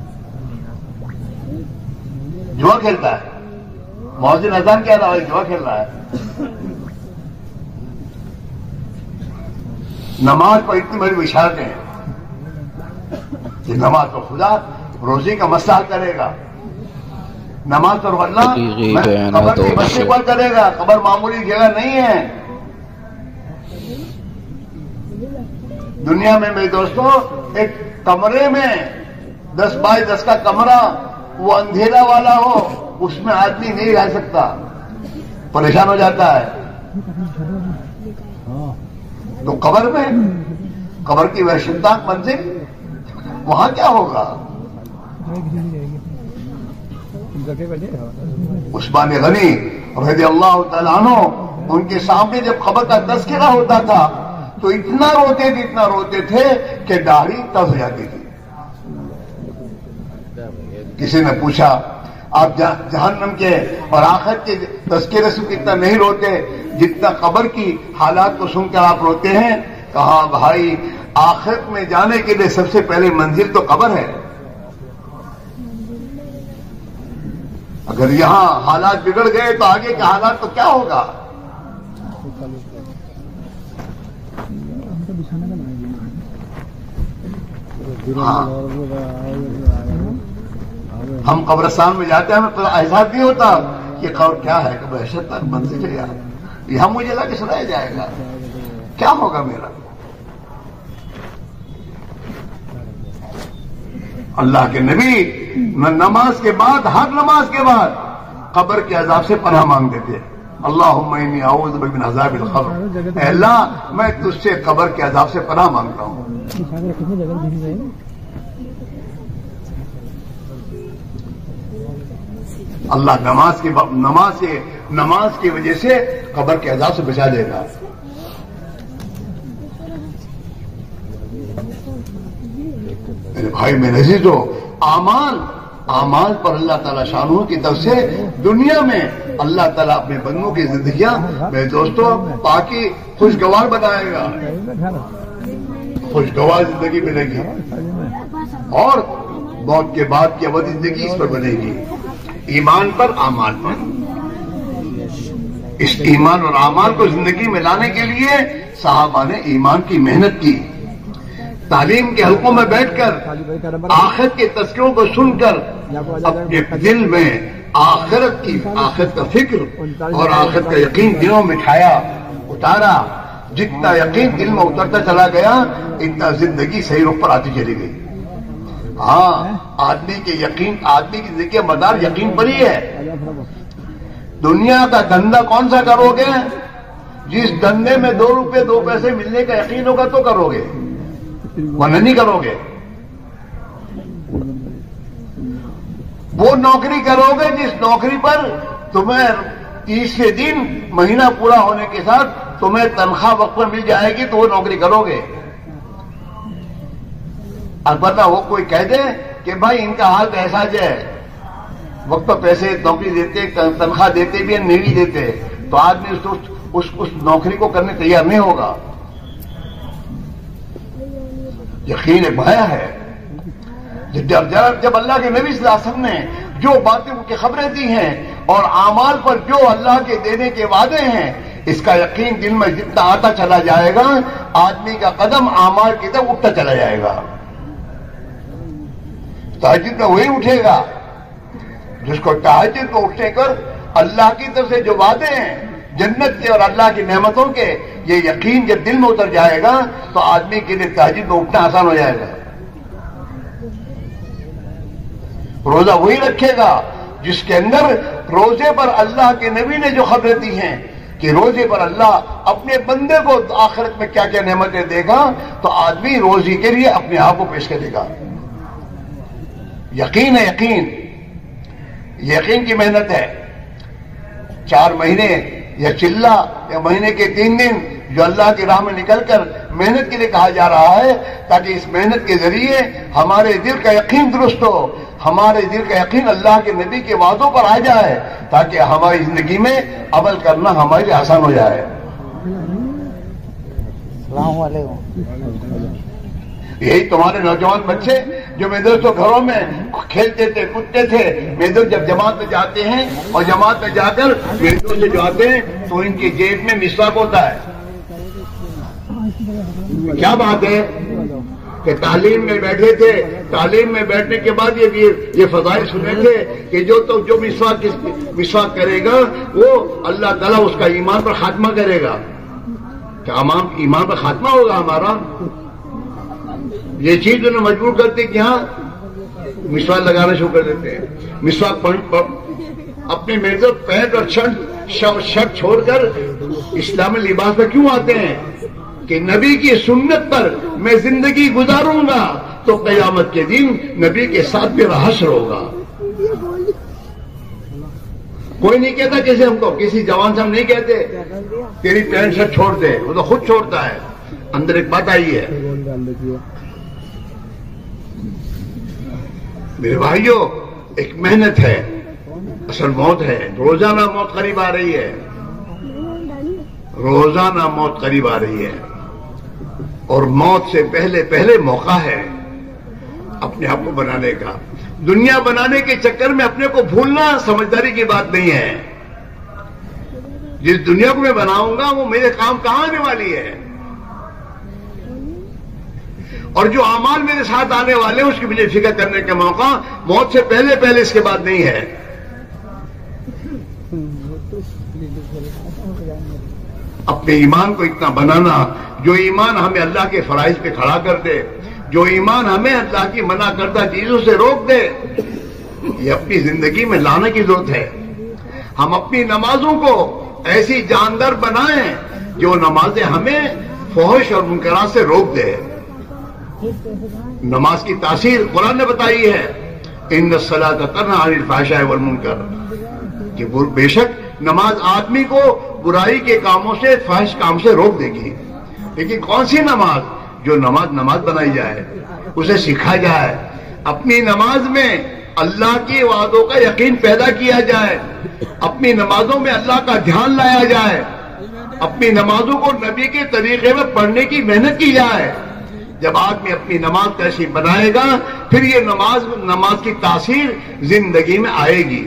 जुआ खेलता है, मौजिन अजान कह रहा है जुआ खेल रहा है। नमाज पर इतनी बड़ी विशालतें हैं कि नमाज पर खुदा रोजी का मसला करेगा, नमाज पर अल्लाह कब्र की मस्ती पर करेगा। कब्र मामूली जगह नहीं है। दुनिया में मेरे दोस्तों एक कमरे में 10 बाई 10 का कमरा, वो अंधेरा वाला हो, उसमें आदमी नहीं रह सकता, परेशान हो जाता है। तो कब्र में, कब्र की वह शर्मनाक मंजिल, वहां क्या होगा? उस्मान गनी रज़ियल्लाहु तआला अन्हु, उनके सामने जब कब्र का तज़किरा होता था तो इतना रोते थे कि दाढ़ी तज जाती थी। किसी ने पूछा आप जहन्नम के और आखिरत के तज़किरे से कितना नहीं रोते जितना कब्र की हालात को सुनकर आप रोते हैं? कहा भाई, आखिरत में जाने के लिए सबसे पहले मंजिल तो कब्र है। अगर यहां हालात बिगड़ गए तो आगे के हालात तो क्या होगा? हाँ, हम कब्रिस्तान में जाते हैं, हमें तो एहसास नहीं होता कि कब्र क्या है, कि वहशत तक मंजिल है यार, यहां मुझे लगे सुनाया जाएगा, क्या होगा मेरा? अल्लाह के नबी नमाज के बाद, हर नमाज के बाद कब्र के अजाब से पनाह मांगते थे। अल्लाहुम्मा इन्नी अऊज़ु बिका मिन अज़ाबिल क़ब्र, ऐ अल्लाह मैं तुझसे कब्र के अजाब से पनाह मांगता हूं। अल्लाह नमाज की वजह से कब्र के अजाब से बचा देगा। मेरे भाई मेरे अज़ीज़ों, आमाल पर अल्लाह ताला शानों की तरफ से दुनिया में अल्लाह ताला अपने बंदों की जिंदगियां, मेरे दोस्तों, पाकी खुशगवार बनाएगा, खुशगवार जिंदगी मिलेगी और मौत के बाद की अवधि जिंदगी इस पर बनेगी, ईमान पर, आमाल पर। इस ईमान और आमाल को जिंदगी में लाने के लिए सहाबा ने ईमान की मेहनत की, तालीम के हलकों में बैठकर आखिरत के तज़किरों को सुनकर अपने दिल में आखिरत का फिक्र और आखिरत का यकीन दिलों में उतारा। जितना यकीन दिल में उतरता चला गया, इतना जिंदगी सही रुख पर आती चली गई। हाँ, आदमी की जिंदगी का मदार यकीन पर ही है। दुनिया का धंधा कौन सा करोगे? जिस धंधे में 2 रुपए 2 पैसे मिलने का यकीन होगा तो करोगे, वरना नहीं करोगे। वो नौकरी करोगे जिस नौकरी पर तुम्हें 30 दिन महीना पूरा होने के साथ तुम्हें तनख्वाह वक्त पर मिल जाएगी, तो वो नौकरी करोगे। अलबत्ता वो कोई कह दे कि भाई इनका हाल तो ऐसा है, वक्त पर पैसे नौकरी देते, तनख्वाह देते भी नहीं देते, तो आदमी उस नौकरी को करने तैयार नहीं होगा। यकीन एक माया है। जब अल्लाह के नबी सल्लल्लाहु अलैहि वसल्लम ने जो बातें उनकी खबरें दी हैं और आमाल पर जो अल्लाह के देने के वादे हैं, इसका यकीन दिल में जितना आता चला जाएगा, आदमी का कदम आमाल की तरफ उठता चला जाएगा। तहज्जुद में वही उठेगा जिसको तहज्जुद को उठने कर اللہ کی طرف سے جو وعدے ہیں جنت کے اور اللہ کی نعمتوں کے، یہ یقین جب دل میں اتر جائے گا تو آدمی کے لیے تہجد میں اٹھنا آسان ہو جائے گا۔ روزہ وہی رکھے گا جس کے اندر روزے پر اللہ کے نبی نے جو خبریں دی ہیں کہ روزے پر اللہ اپنے بندے کو آخرت میں کیا کیا نعمتیں دے گا، تو آدمی روزی کے لیے اپنے آپ کو پیش کرے گا۔ یقین ہے، یقین کی محنت ہے۔ 4 مہینے یا چلہ یا مہینے کے 3 دن جو اللہ کی راہ میں نکل کر محنت کے لیے کہا جا رہا ہے، تاکہ اس محنت کے ذریعے ہمارے دل کا یقین درست ہو، ہمارے دل کا یقین اللہ کے نبی کے وعدوں پر آ جائے، تاکہ ہماری زندگی میں عمل کرنا ہمارے لیے آسان ہو جائے۔ السلام علیکم۔ یہی تمہارے نوجوان بچے جو مدرسوں گھروں میں کھیلتے تھے کودتے تھے، مدرسے جب جماعت میں جاتے ہیں اور جماعت میں جا کر مدرسے سے جو آتے ہیں تو ان کی جیب میں مسواک ہوتا ہے۔ کیا بات ہے کہ تعلیم میں بیٹھے تھے، تعلیم میں بیٹھنے کے بعد یہ فضائل سنے تھے کہ جو مسواک کرے گا وہ اللہ تعالیٰ اس کا ایمان پر خاتمہ کرے گا۔ کیا ایمان پر خاتمہ ہوگا ہمارا؟ یہ چیز انہیں مجبور کرتے کہ ہاں مسواک لگانا شروع کر دیتے ہیں۔ مسواک اپنے میزر پینٹ اور شرٹ چھوڑ کر اسلامی لباس میں کیوں آتے ہیں؟ کہ نبی کی سنت پر میں زندگی گزاروں گا تو قیامت کے دن نبی کے ساتھ میرا حشر ہوگا۔ کوئی نہیں کہتا کسی ہم کو، کسی جوان سے ہم نہیں کہتے تیری پینٹ شرٹ چھوڑ دے، وہ تو خود چھوڑتا ہے۔ اندر ایک بات آئی ہے میرے بھائیوں، ایک محنت ہے، اصل موت ہے۔ روزانہ موت قریب آ رہی ہے، روزانہ موت قریب آ رہی ہے، اور موت سے پہلے موقع ہے اپنے آپ کو بنانے کا۔ دنیا بنانے کے چکر میں اپنے کو بھولنا سمجھداری کی بات نہیں ہے۔ جس دنیا کو میں بناؤں گا وہ میرے کام کہاں آنے والی ہے، اور جو اعمال میرے ساتھ آنے والے ہیں اس کی مجھے فکر کرنے کا موقع موت سے پہلے اس کے بعد نہیں ہے۔ اپنے ایمان کو اتنا بنانا جو ایمان ہمیں اللہ کے فرائض پہ کھڑا کر دے، جو ایمان ہمیں اللہ کی منع کردہ چیزوں سے روک دے، یہ اپنی زندگی میں لانے کی ضرورت ہے۔ ہم اپنی نمازوں کو ایسی جاندار بنائیں جو نمازیں ہمیں فحش اور منکرات سے روک دے۔ نماز کی تاثیر قرآن نے بتائی ہے، ان الصلاۃ تنہی عن الفحشاء والمنکر، کہ بے شک نماز آدمی کو برائی کے کاموں سے، فحش کام سے روک دے گی۔ لیکن کون سی نماز؟ جو نماز بنائی جائے، اسے سیکھا جائے، اپنی نماز میں اللہ کے وعدوں کا یقین پیدا کیا جائے، اپنی نمازوں میں اللہ کا دھیان لایا جائے، اپنی نمازوں کو نبی کے طریقے میں پڑھنے کی محنت کی جائے۔ جب آدمی اپنی نماز کیسی بنائے گا پھر یہ نماز کی تاثیر زندگی میں آئے گی۔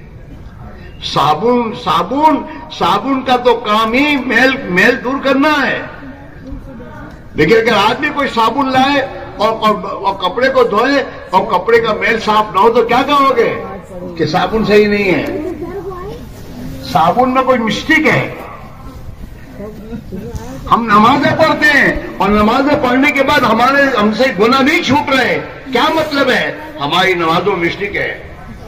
صابن کا تو کام ہی میل دور کرنا ہے، لیکن اگر آدمی کوئی صابن لائے اور کپڑے کو دھوئے اور کپڑے کا میل صاف نہ ہو تو کیا کہو گے؟ کہ صابن صحیح نہیں ہے، صابن میں کوئی مسٹیک ہے۔ ہم نمازیں پڑھتے ہیں اور نمازیں پڑھنے کے بعد ہم سے گناہ نہیں چھوٹ رہے، کیا مطلب ہے؟ ہماری نمازوں میں مسٹیک ہے۔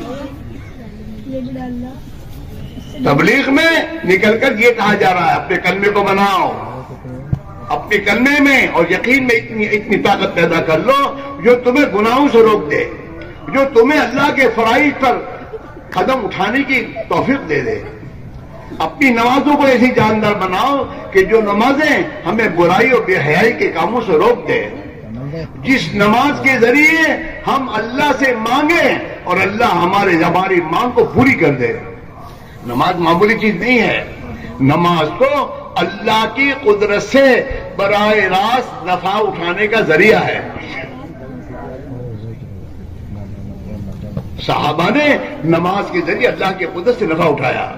تبلیغ میں نکل کر یہ کہا جا رہا ہے اپنے کلمے کو بناؤ، اپنے کلمے میں اور یقین میں اتنی طاقت پیدا کر لو جو تمہیں گناہوں سے روک دے، جو تمہیں اللہ کے فرائض پر قدم اٹھانے کی توفیق دے دے۔ اپنی نمازوں کو ایسی جاندار بناؤ کہ جو نمازیں ہمیں برائی اور بے حیائی کے کاموں سے روک دے، جس نماز کے ذریعے ہم اللہ سے مانگیں اور اللہ ہماری مانگ کو پوری کر دے۔ نماز معمولی چیز نہیں ہے، نماز تو اللہ کی قدرت سے براہ راست نفع اٹھانے کا ذریعہ ہے۔ صحابہ نے نماز کے ذریعے اللہ کی قدرت سے نفع اٹھایا۔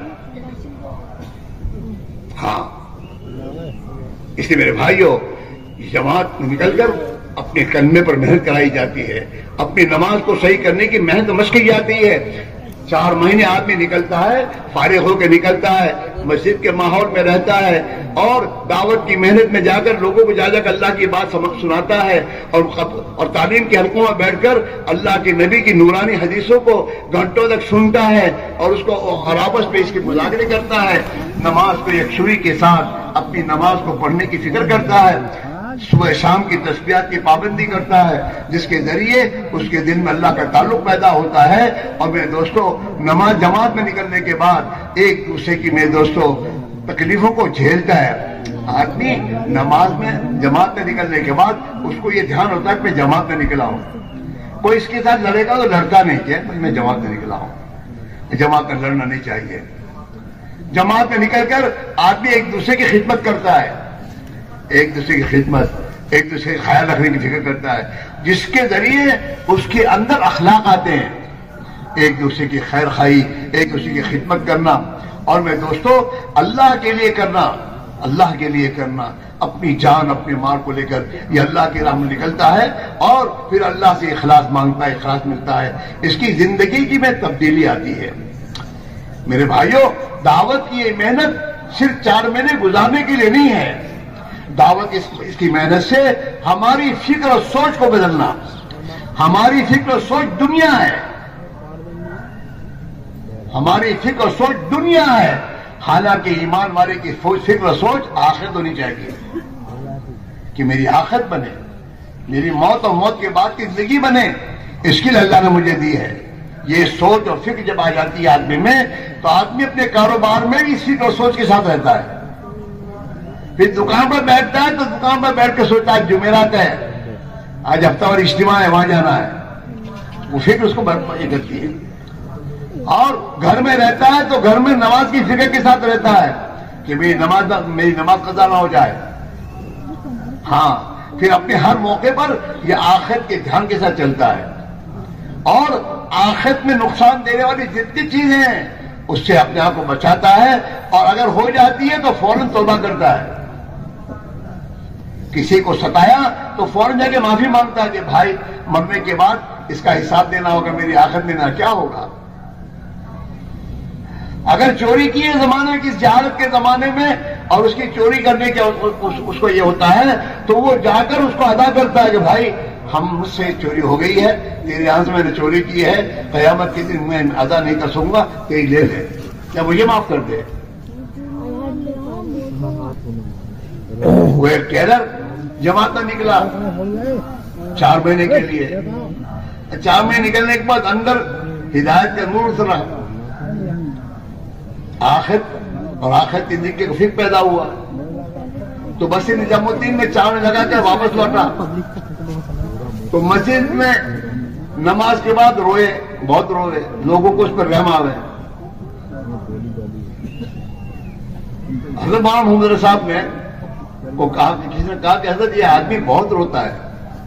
ہاں، اس لیے میرے بھائیوں، جماعت نکل کر اپنے کلمے پر محنت کرائی جاتی ہے، اپنی نماز کو صحیح کرنے کی محنت مشق کی جاتی ہے۔ 4 مہینے آدمی نکلتا ہے، فارغ ہو کے نکلتا ہے، مسجد کے ماحول میں رہتا ہے اور دعوت کی محنت میں جا کر لوگوں کو جا کر اللہ کی بات سناتا ہے اور تعلیم کے حلقوں میں بیٹھ کر اللہ کے نبی کی نورانی حدیثوں کو گھنٹوں تک سنتا ہے اور اس کو اور آپس میں اس کے مذاکرے کرتا ہے، نماز کو یکسوئی کے ساتھ اپنی نماز کو پڑھنے کی فکر کرتا ہے، صبح شام کی تسبیحات کی پابندی کرتا ہے، جس کے ذریعے اس کے دل میں اللہ کا تعلق پیدا ہوتا ہے۔ اور میرے دوستو، نماز جماعت میں نکلنے کے بعد ایک دوسرے کی میرے دوستو تکلیفوں کو جھیلتا ہے۔ آدمی نماز میں جماعت میں نکلنے کے بعد اس کو یہ دھیان ہوتا ہے کہ میں جماعت میں نکلا ہوں، کوئی اس کے ساتھ لڑے گا تو لڑتا نہیں کہ میں جماعت میں نکلا ہوں۔ جماعت میں لڑنا نہیں چاہیے۔ جماعت میں نکل کر آدمی ایک دوسرے کی خدمت کرتا ہے، ایک دوسرے کی خدمت، ایک دوسرے کا خیال رکھنے کی فکر کرتا ہے، جس کے ذریعے اس کے اندر اخلاق آتے ہیں، ایک دوسرے کی خیر خواہی، ایک دوسرے کی خدمت کرنا۔ اور میں دوستو، اللہ کے لیے کرنا، اللہ کے لیے کرنا، اپنی جان اپنے مال کو لے کر یہ اللہ کی راہ میں نکلتا ہے اور پھر اللہ سے اخلاص مانگتا ہے، اخلاص ملتا ہے، اس کی زندگی کی میں تبدیلی آتی ہے۔ میرے بھائیوں، دعوت کی یہ محنت صرف 4 مہینے گزارنے کے لیے نہیں ہے، دعوت اس کی محنت سے ہماری فکر اور سوچ کو بدلنا، ہماری فکر اور سوچ دنیا ہے، ہماری فکر اور سوچ دنیا ہے، حالانکہ ایمان والے کی فکر اور سوچ آخرت ہونی چاہیے کہ میری آخرت بنے، میری موت اور موت کے بعد کی زندگی بنے، اس کے لیے اللہ نے مجھے دی ہے۔ یہ سوچ اور فکر جب آ جاتی ہے آدمی میں تو آدمی اپنے کاروبار میں بھی اس فکر اور سوچ کے ساتھ رہتا ہے۔ پھر دکان پر بیٹھتا ہے تو دکان پر بیٹھ کے سوچتا ہے جمعرات ہے، آج ہفتہ وار اجتماع ہے، وہاں جانا ہے، وہ فکر اس کو یہ کرتی ہے۔ اور گھر میں رہتا ہے تو گھر میں نماز کی فکر کے ساتھ رہتا ہے کہ میری نماز قضا نہ ہو جائے۔ ہاں، پھر اپنے ہر موقع پر یہ آخرت کے دھیان کے ساتھ چلتا ہے اور آخرت میں نقصان دینے والی جتنی چیزیں ہیں اس سے اپنے آپ کو بچاتا ہے، اور اگر ہو جاتی ہے تو فوراً توبہ کرتا ہے۔ کسی کو ستایا تو فوراً جا کے معافی مانگتا ہے کہ بھائی مرنے کے بعد اس کا حساب دینا ہوگا، میری آخرت میں نہ کیا ہوگا۔ اگر چوری کی ہے زمانے کی جہالت کے زمانے میں اور اس کی چوری کرنے کے اس کو یہ ہوتا ہے تو وہ جا کر اس کو ادا کرتا ہے کہ بھائی مجھ سے چوری ہو گئی ہے، تیرے یہاں سے میں نے چوری کی ہے، قیامت کے دن میں ادا نہیں کر سکوں گا، تیری لے لے، کیا مجھے معاف کر دے۔ وہ ایک ٹیلر جماعت میں نکلا 4 مہینے کے لیے، 4 مہینے نکلنے کے بعد اندر ہدایت کا نور اترا، آخرت اور آخرت کی زندگی کا فکر پیدا ہوا، تو بس نظام الدین میں 4 مہینے لگا کر واپس لوٹا، تو مسجد میں نماز کے بعد روئے، بہت روئے، لوگوں کو اس پر رحم آوے۔ حضرت مولانا محمد رضا صاحب نے کو کہا، کسی نے کہا کہ حضرت یہ آدمی بہت روتا ہے،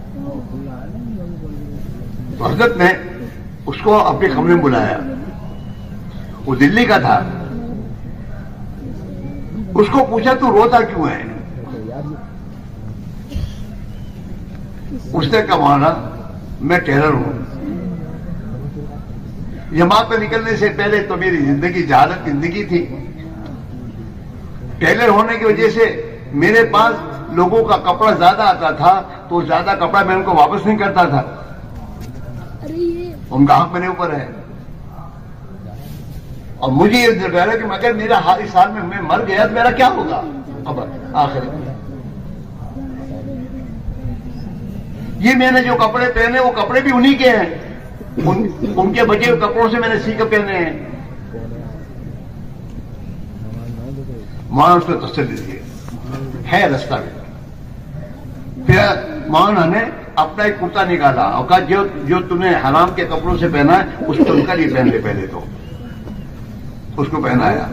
تو حضرت نے اس کو اپنے کمرے میں بلایا، وہ دلی کا تھا، اس کو پوچھا تو روتا کیوں ہے؟ اس نے کہا مولانا میں ٹیلر ہوں، جماعت میں نکلنے سے پہلے تو میری زندگی جہالت کی زندگی تھی، ٹیلر ہونے کی وجہ سے میرے پاس لوگوں کا کپڑا زیادہ آتا تھا تو زیادہ کپڑا میں ان کو واپس نہیں کرتا تھا، ان کا حق میرے اوپر ہے، اور مجھے یہ ڈر ہے کہ اگر میرا اس سال میں میں مر گیا تو میرا کیا ہوگا اب آخر میں۔ یہ میں نے جو کپڑے پہنے وہ کپڑے بھی انہی کے ہیں، ان کے بچے ہوئے کپڑوں سے میں نے سی کر پہنے ہیں۔ مولانا اس کو تسلی دیے ہے رستہ میں، پھر مولانا نے اپنا ایک کرتا نکالا اور کہا جو تم نے حرام کے کپڑوں سے پہنا ہے اس کو ان کا لیے پہن لے، پہلے تو اس کو پہنایا،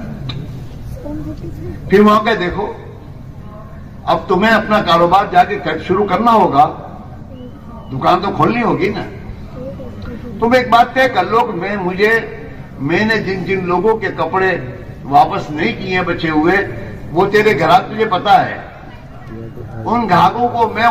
پھر وہاں پہ دیکھو اب تمہیں اپنا کاروبار جا کے شروع کرنا ہوگا، دکان تو کھولنی ہوگی نا، تم ایک بات طے کر لو کہ میں نے جن لوگوں کے کپڑے واپس نہیں کیے ہیں بچے ہوئے، وہ تیرے گھرات تجھے پتا ہے، ان گاہکوں کو میں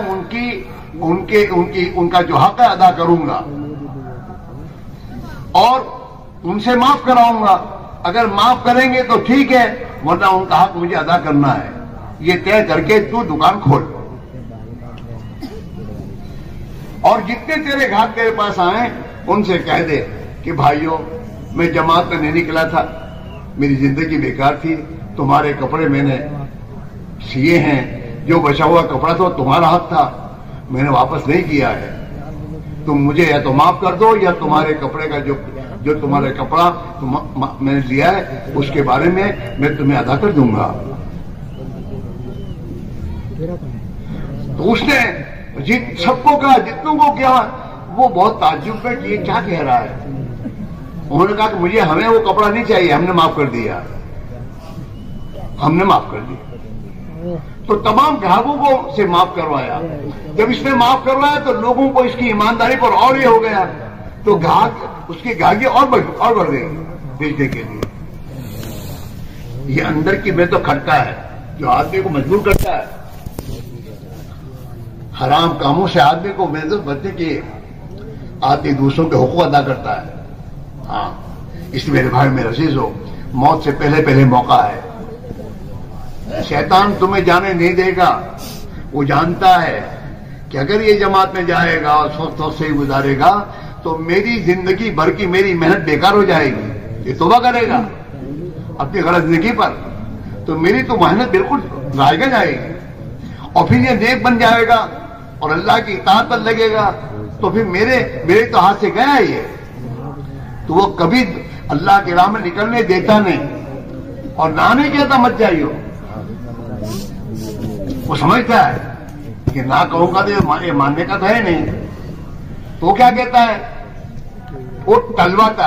ان کا جو حق ہے ادا کروں گا، اور उनसे माफ कराऊंगा, अगर माफ करेंगे तो ठीक है, वरना उनका हक मुझे अदा करना है। ये तय करके तू दुकान खोल, और जितने तेरे घाट तेरे पास आए उनसे कह दे कि भाइयों, मैं जमात में नहीं निकला था, मेरी जिंदगी बेकार थी, तुम्हारे कपड़े मैंने सिए हैं, जो बचा हुआ कपड़ा था तुम्हारा हक था, मैंने वापस नहीं किया है, तुम मुझे या तो माफ कर दो या तुम्हारे कपड़े का जो तुम्हारे कपड़ा मैंने लिया है उसके बारे में मैं तुम्हें अदा कर दूंगा। तो उसने सबको कहा, जितनों को किया, वो बहुत ताज्जुब में कि ये क्या कह रहा है। उन्होंने कहा कि हमें वो कपड़ा नहीं चाहिए, हमने माफ कर दिया, हमने माफ कर दिया। तो तमाम ग्राहकों को से माफ करवाया। जब इसने माफ करवाया तो लोगों को इसकी ईमानदारी पर और ये हो गया, तो ग्राहक उसकी ग्राहकी और बढ़ गई बेचने के लिए। ये अंदर की में तो खटका है जो आदमी को मजबूर करता है। हराम कामों से आदमी को महसूस बचने की आदमी दूसरों के हुकूक अदा करता है। हाँ, इसलिए मेरे भाई मेरे अजीज हो, मौत से पहले मौका है। शैतान तुम्हें जाने नहीं देगा। वो जानता है कि अगर ये जमात में जाएगा और सोच से ही गुजारेगा तो मेरी जिंदगी भर की मेरी मेहनत बेकार हो जाएगी। ये तौबा करेगा अपनी गलत जिंदगी पर, तो मेरी तो मेहनत बिल्कुल जाएगा जाएगी, और फिर ये नेक बन जाएगा और अल्लाह की इताअत पर लगेगा, तो फिर मेरे तो हाथ से गया ये। तो वो कभी अल्लाह की राह में निकलने देता नहीं, और ना नहीं कहता मत जाइयो। वो समझता है कि ना कहूंगा तो ये मानने का तो है नहीं, तो क्या कहता है, वो टलवाता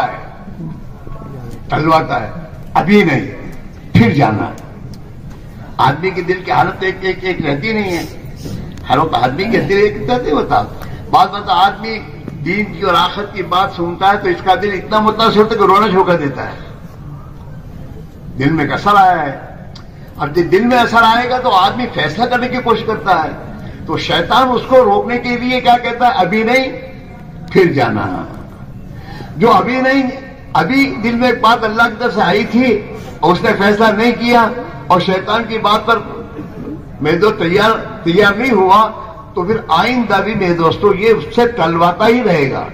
है, अभी नहीं फिर जाना। आदमी के दिल की हालत एक रहती नहीं है। हालत आदमी के दिल एक नहीं होता। बात आदमी दीन की और आखिरत की बात सुनता है तो इसका दिल इतना मुतासिर होता है कि रोना छोड़ देता है। दिल में एक असर आया है। अब जब दिल में असर आएगा तो आदमी फैसला करने की कोशिश करता है, तो शैतान उसको रोकने के लिए क्या कहता है, अभी नहीं फिर जाना। जो अभी दिल में एक बात अल्लाह की तरफ से आई थी और उसने फैसला नहीं किया और शैतान की बात पर मेरे दोस्त तैयार नहीं हुआ, तो फिर आइंदा भी मेरे दोस्तों ये उससे टलवाता ही रहेगा।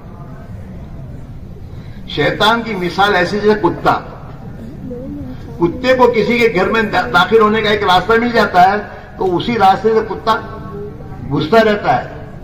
शैतान की मिसाल ऐसी जैसे कुत्ते को किसी के घर में दाखिल होने का एक रास्ता मिल जाता है तो उसी रास्ते से कुत्ता घुसता रहता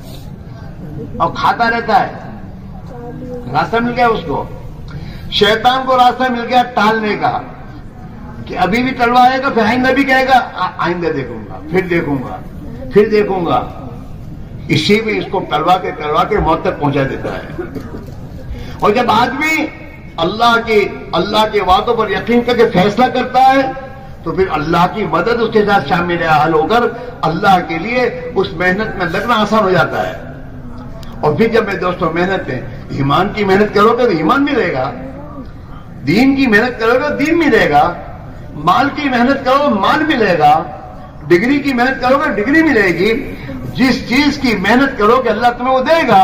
है और खाता रहता है। रास्ता मिल गया उसको। शैतान को रास्ता मिल गया टालने का, कि अभी भी टलवाएगा, फिर आइंदा भी कहेगा आइंदा देखूंगा, फिर देखूंगा। इसी में इसको टलवा के मौत तक पहुंचा देता है। और जब आदमी अल्लाह के वादों पर यकीन करके फैसला करता है तो फिर अल्लाह की मदद उसके साथ शामिल हाल होकर अल्लाह के लिए उस मेहनत में लगना आसान हो जाता है। और फिर जब मैं दोस्तों मेहनत है, ईमान की मेहनत करोगे तो ईमान मिलेगा, दीन की मेहनत करोगे तो दीन मिलेगा, माल की मेहनत करोगे माल मिलेगा, डिग्री की मेहनत करोगे डिग्री मिलेगी। जिस चीज की मेहनत करोगे अल्लाह तुम्हें वो देगा।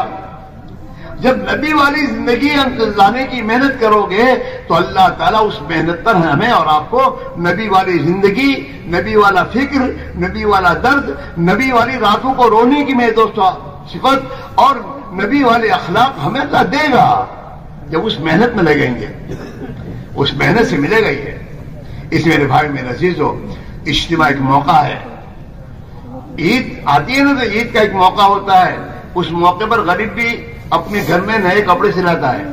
जब नबी वाली जिंदगी लाने की मेहनत करोगे तो अल्लाह ताला उस मेहनत पर हमें और आपको नबी वाली जिंदगी, नबी वाला फिक्र, नबी वाला दर्द, नबी वाली रातों को रोने की मेरे दोस्तों सिफत और नबी वाले अखलाक हमें अल्लाह देगा। जब उस मेहनत में लगेंगे, उस मेहनत से मिलेगा ये। इसमें मेरे भाई मेरे अजीज हो, इज्तिमा एक मौका है। ईद आती है ना, तो ईद का एक मौका होता है। उस मौके पर गरीब भी अपने घर में नए कपड़े सिलाता है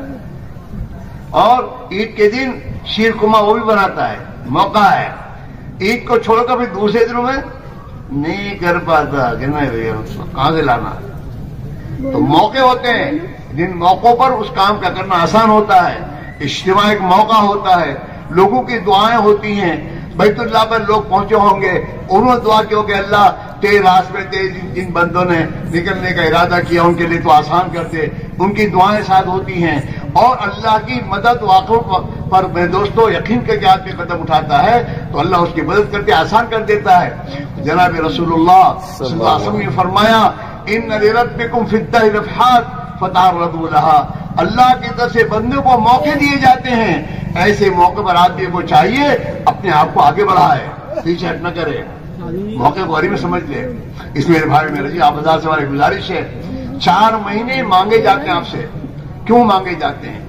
और ईद के दिन शीर कुमा वो भी बनाता है। मौका है। ईद को छोड़कर फिर दूसरे दिनों में नहीं कर पाता, कहां से लाना। तो मौके होते हैं, जिन मौकों पर उस काम का करना आसान होता है। इज्तिमा एक मौका होता है, लोगों की दुआएं होती हैं। बैतुल्लाह पर लोग पहुंचे होंगे, उन्होंने दुआ की होगी अल्लाह तेरे रास्ते में जिन बंदों ने निकलने का इरादा किया उनके लिए तो आसान कर दे। उनकी दुआएं साथ होती हैं और अल्लाह की मदद वाक़ों पर मेरे दोस्तों यकीन करके आदमी कदम उठाता है तो अल्लाह उसकी मदद करके आसान कर देता है। जनाब रसूलुल्लाह सल्लल्लाहु अलैहि वसल्लम ने फरमाया, इन्ना लिरब्बिकुम फिद्दाहि रफ़हात फतारदू लहा। اللہ کی طرف سے بندوں کو موقع دیے جاتے ہیں، ایسے موقع پر آدمی کو چاہیے اپنے آپ کو آگے بڑھائے، پیچھے ہٹ نہ کرے، موقع کو غریب میں سمجھ لے۔ اس میں میرے بھائی میرے جی آپ ہزار سے ہماری گزارش ہے، 4 مہینے مانگے جاتے ہیں آپ سے۔ کیوں مانگے جاتے ہیں؟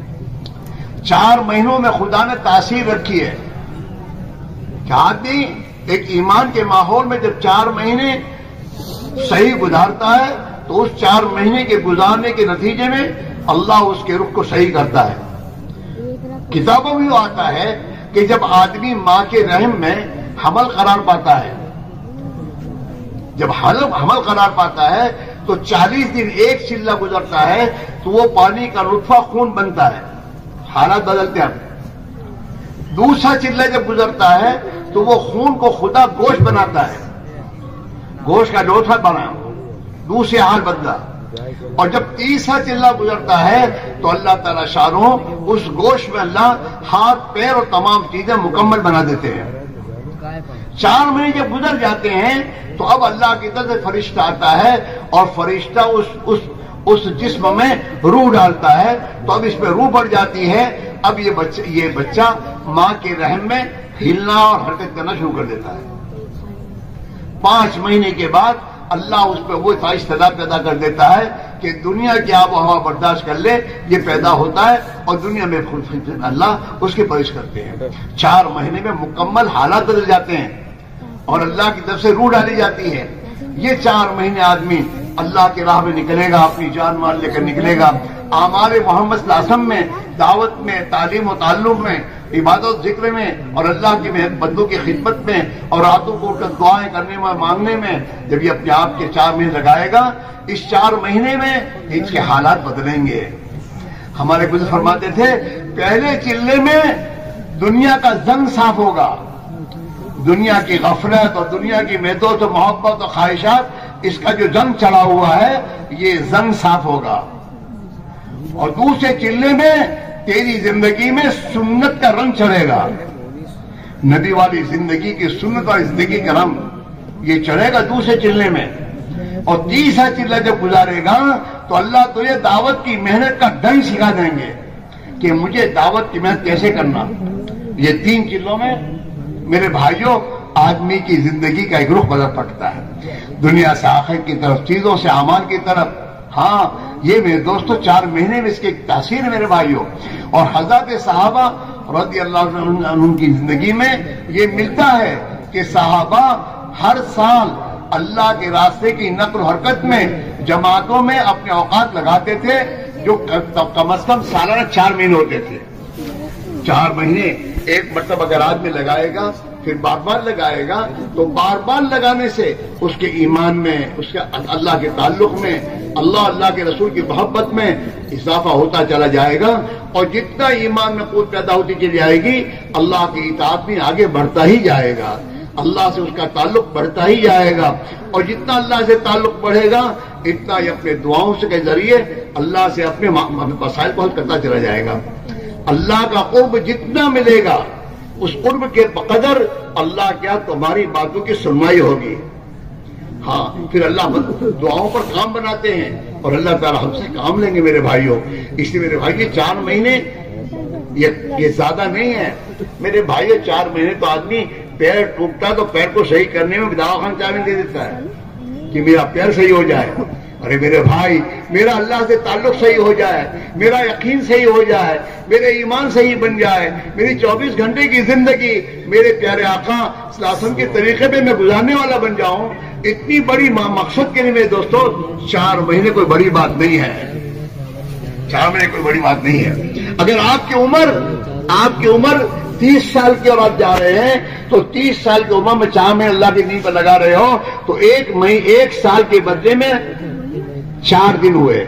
4 مہینوں میں خدا نے تاثیر رکھی ہے کہ آدمی ایک ایمان کے ماحول میں جب 4 مہینے صحیح گزارتا ہے تو اس 4 مہینے کے گزارنے کے نتیجے میں اللہ اس کے رخ کو صحیح کرتا ہے۔ کتابوں میں آتا ہے کہ جب آدمی ماں کے رحم میں حمل قرار پاتا ہے، جب حمل قرار پاتا ہے تو 40 دن ایک چلہ گزرتا ہے تو وہ پانی کا نطفہ خون بنتا ہے، حالات بدلتے ہیں۔ دوسرا چلہ جب گزرتا ہے تو وہ خون کو خدا گوشت بناتا ہے، گوشت کا لوتھا بنا، دوسرے حال بدلا۔ اور جب تیسرا چلہ گزرتا ہے تو اللہ تعالیٰ شانہ اس گوشت میں اللہ ہاتھ پیر اور تمام چیزیں مکمل بنا دیتے ہیں۔ 4 مہینے جب گزر جاتے ہیں تو اب اللہ کی طرف سے فرشتہ آتا ہے اور فرشتہ اس جسم میں روح ڈالتا ہے، تو اب اس میں روح بڑھ جاتی ہے۔ اب یہ بچہ ماں کے رحم میں ہلنا اور حرکت کرنا شروع کر دیتا ہے۔ 5 مہینے کے بعد اللہ اس پہ وہ استعداد پیدا کر دیتا ہے کہ دنیا کی آب و ہوا برداشت کر لے، یہ پیدا ہوتا ہے اور دنیا میں اللہ اس کی پرورش کرتے ہیں۔ 4 مہینے میں مکمل حالات بدل جاتے ہیں اور اللہ کی طرف سے روح ڈالی جاتی ہے۔ یہ 4 مہینے آدمی اللہ کی راہ میں نکلے گا، اپنی جان مال لے کر نکلے گا، اعمال محمد صلی اللہ علیہ وسلم میں، دعوت میں، تعلیم و تعلق میں، عبادت ذکر میں اور اللہ کے بندوں کی خدمت میں اور راتوں کو اٹھ کر دعائیں کرنے میں، مانگنے میں، جب یہ اپنے آپ کے 4 مہینے لگائے گا، اس 4 مہینے میں اس کے حالات بدلیں گے۔ ہمارے بزرگ فرماتے تھے پہلے چلے میں دنیا کا زنگ صاف ہوگا، دنیا کی غفلت اور دنیا کی محدود و محبت اور خواہشات، اس کا جو زنگ چڑھا ہوا ہے یہ زنگ صاف ہوگا۔ اور دوسرے چلے میں تیری زندگی میں سنت کا رنگ چڑھے گا، نبی والی زندگی کی سنت والی زندگی کا رنگ یہ چڑھے گا دوسرے چلے میں۔ اور تیسرا چلہ جب گزارے گا تو اللہ تجھے دعوت کی محنت کا ڈھنگ سکھا دیں گے کہ مجھے دعوت کی محنت کیسے کرنا۔ یہ 3 چلوں میں میرے بھائیوں آدمی کی زندگی کا ایک رخ بدل پڑتا ہے، دنیا سے آخرت کی طرف، چیزوں سے اعمال کی طرف۔ ہاں یہ میرے دوستوں 4 مہینے میں اس کی ایک تاثیر ہے میرے بھائیوں۔ اور حضرات صحابہ رضی اللہ عنہ کی زندگی میں یہ ملتا ہے کہ صحابہ ہر سال اللہ کے راستے کی نقل و حرکت میں جماعتوں میں اپنے اوقات لگاتے تھے، جو کم از کم سالانہ 4 مہینے ہوتے تھے۔ 4 مہینے ایک مرتبہ اگر آدمی لگائے گا پھر بار بار لگائے گا تو بار بار لگانے سے اس کے ایمان میں، اس کے اللہ کے تعلق میں، اللہ کے رسول کی محبت میں اضافہ ہوتا چلا جائے گا، اور جتنا ایمان میں قوت پیدا ہوتی چلی جائے گی اللہ کی اطاعت میں آگے بڑھتا ہی جائے گا، اللہ سے اس کا تعلق بڑھتا ہی جائے گا۔ اور جتنا اللہ سے تعلق بڑھے گا اتنا یہ اپنے دعاؤں سے کے ذریعے اللہ سے اپنے مسائل کو حل کرتا چلا جائے گا۔ اللہ کا قرب جتنا ملے گا اس قرب کے بقدر اللہ کیا تمہاری باتوں کی سنوائی ہوگی۔ ہاں پھر اللہ دعاؤں پر کام بناتے ہیں اور اللہ تعالیٰ ہم سے کام لیں گے میرے بھائیوں۔ اس لیے میرے بھائی 4 مہینے یہ زیادہ نہیں ہے میرے بھائیوں۔ 4 مہینے تو آدمی پیر ٹوٹتا تو پیر کو صحیح کرنے میں دواخانہ چابی دے دیتا ہے کہ میرا پیر صحیح ہو جائے۔ ارے میرے بھائی میرا اللہ سے تعلق صحیح ہو جائے، میرا یقین صحیح ہو جائے، میرے ایمان صحیح بن جائے، میری 24 گھنٹے کی زندگی میرے پیارے آقا صلی اللہ علیہ وسلم کے طریقے پہ میں گزارنے والا بن جاؤں، اتنی بڑی مقصد کے لیے میرے دوستوں 4 مہینے کوئی بڑی بات نہیں ہے۔ 4 مہینے کوئی بڑی بات نہیں ہے۔ اگر آپ کی عمر 30 سال کی اور آپ جا رہے ہیں تو 30 سال کی عمر میں 4 مہینے اللہ کی نیند پر لگا رہے ہو تو 1 سال کے بدلے میں 4 دن ہوئے۔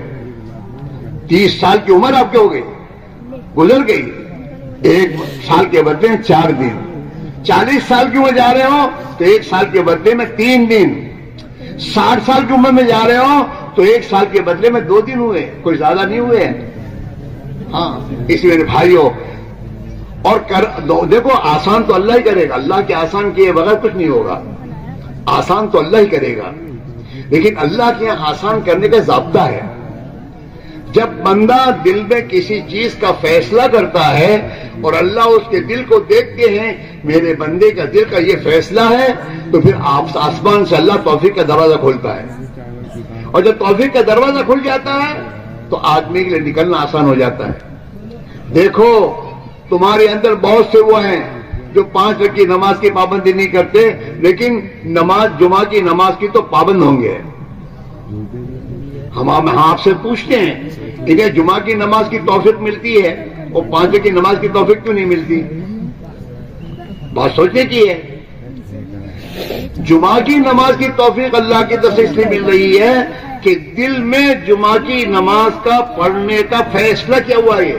30 سال کی عمر آپ کی ہو گئی، گزر گئی، 1 سال کے بدلے میں 4 دن۔ 40 سال کی عمر جا رہے ہو تو 1 سال کے بدلے میں 3 دن۔ 60 سال کی عمر میں جا رہے ہو تو 1 سال کے بدلے میں 2 دن ہوئے، کوئی زیادہ نہیں ہوئے۔ ہاں اس لیے بھائیوں اور دیکھو آسان تو اللہ ہی کرے گا، اللہ کے آسان کیے بغیر کچھ نہیں ہوگا، آسان تو اللہ ہی کرے گا، لیکن اللہ کے یہاں آسان کرنے کا ضابطہ ہے۔ جب بندہ دل میں کسی چیز کا فیصلہ کرتا ہے اور اللہ اس کے دل کو دیکھتے ہیں میرے بندے کا دل کا یہ فیصلہ ہے، تو پھر آسمان سے اللہ توفیق کا دروازہ کھولتا ہے، اور جب توفیق کا دروازہ کھل جاتا ہے تو آدمی کے لیے نکلنا آسان ہو جاتا ہے۔ دیکھو تمہارے اندر بہت سے وہ ہیں جو 5 وقت کی نماز کی پابندی نہیں کرتے، لیکن نماز جمعہ کی نماز کی تو پابند ہوں گے۔ ہم آپ سے پوچھتے ہیں کہ جمعہ کی نماز کی توفیق ملتی ہے اور 5 وقت کی نماز کی توفیق کیوں نہیں ملتی؟ بات سوچنے کی ہے۔ جمعہ کی نماز کی توفیق اللہ کی طرف سے اس لیے مل رہی ہے کہ دل میں جمعہ کی نماز کا پڑھنے کا فیصلہ کیا ہوا ہے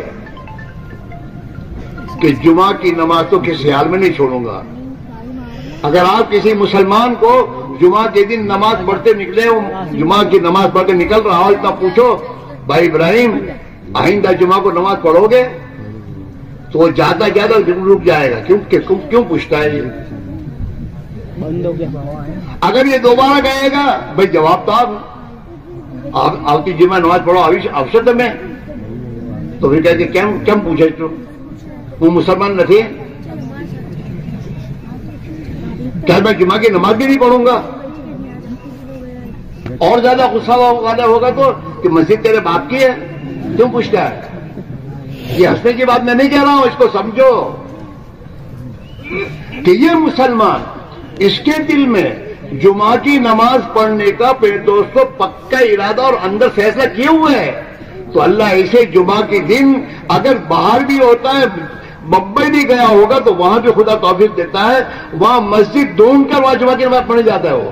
کہ جمعہ کی نماز تو کسی حال میں نہیں چھوڑوں گا۔ اگر آپ کسی مسلمان کو جمعہ کے دن نماز پڑھتے نکلے، جمعہ کی نماز پڑھ کے نکل رہا ہو، اتنا پوچھو بھائی ابراہیم آئندہ جمعہ کو نماز پڑھو گے، تو وہ زیادہ رک جائے گا۔ کیوں پوچھتا ہے یہ؟ اگر یہ دوبارہ کہے گا بھائی جواب تو آپ کی جمعہ نماز پڑھو اوسط میں، تو پھر کہتے کیم پوچھے تو وہ مسلمان نہ تھے، کیا میں جمعہ کی نماز بھی نہیں پڑھوں گا؟ اور زیادہ غصہ والا ہوگا تو کہ مسجد تیرے باپ کی ہے، کیوں پوچھتا ہے؟ یہ ہنسنے کی بات میں نہیں کہہ رہا ہوں، اس کو سمجھو کہ یہ مسلمان اس کے دل میں جمعہ کی نماز پڑھنے کا پھر دوستو پکا ارادہ اور اندر فیصلہ کیے ہوئے ہے، تو اللہ اسے جمعہ کے دن اگر باہر بھی ہوتا ہے، بمبئی بھی گیا ہوگا تو وہاں بھی خدا توفیق دیتا ہے، وہاں مسجد ڈھونڈ کر وہاں جمعہ کی نماز پڑھنے جاتا ہے، وہ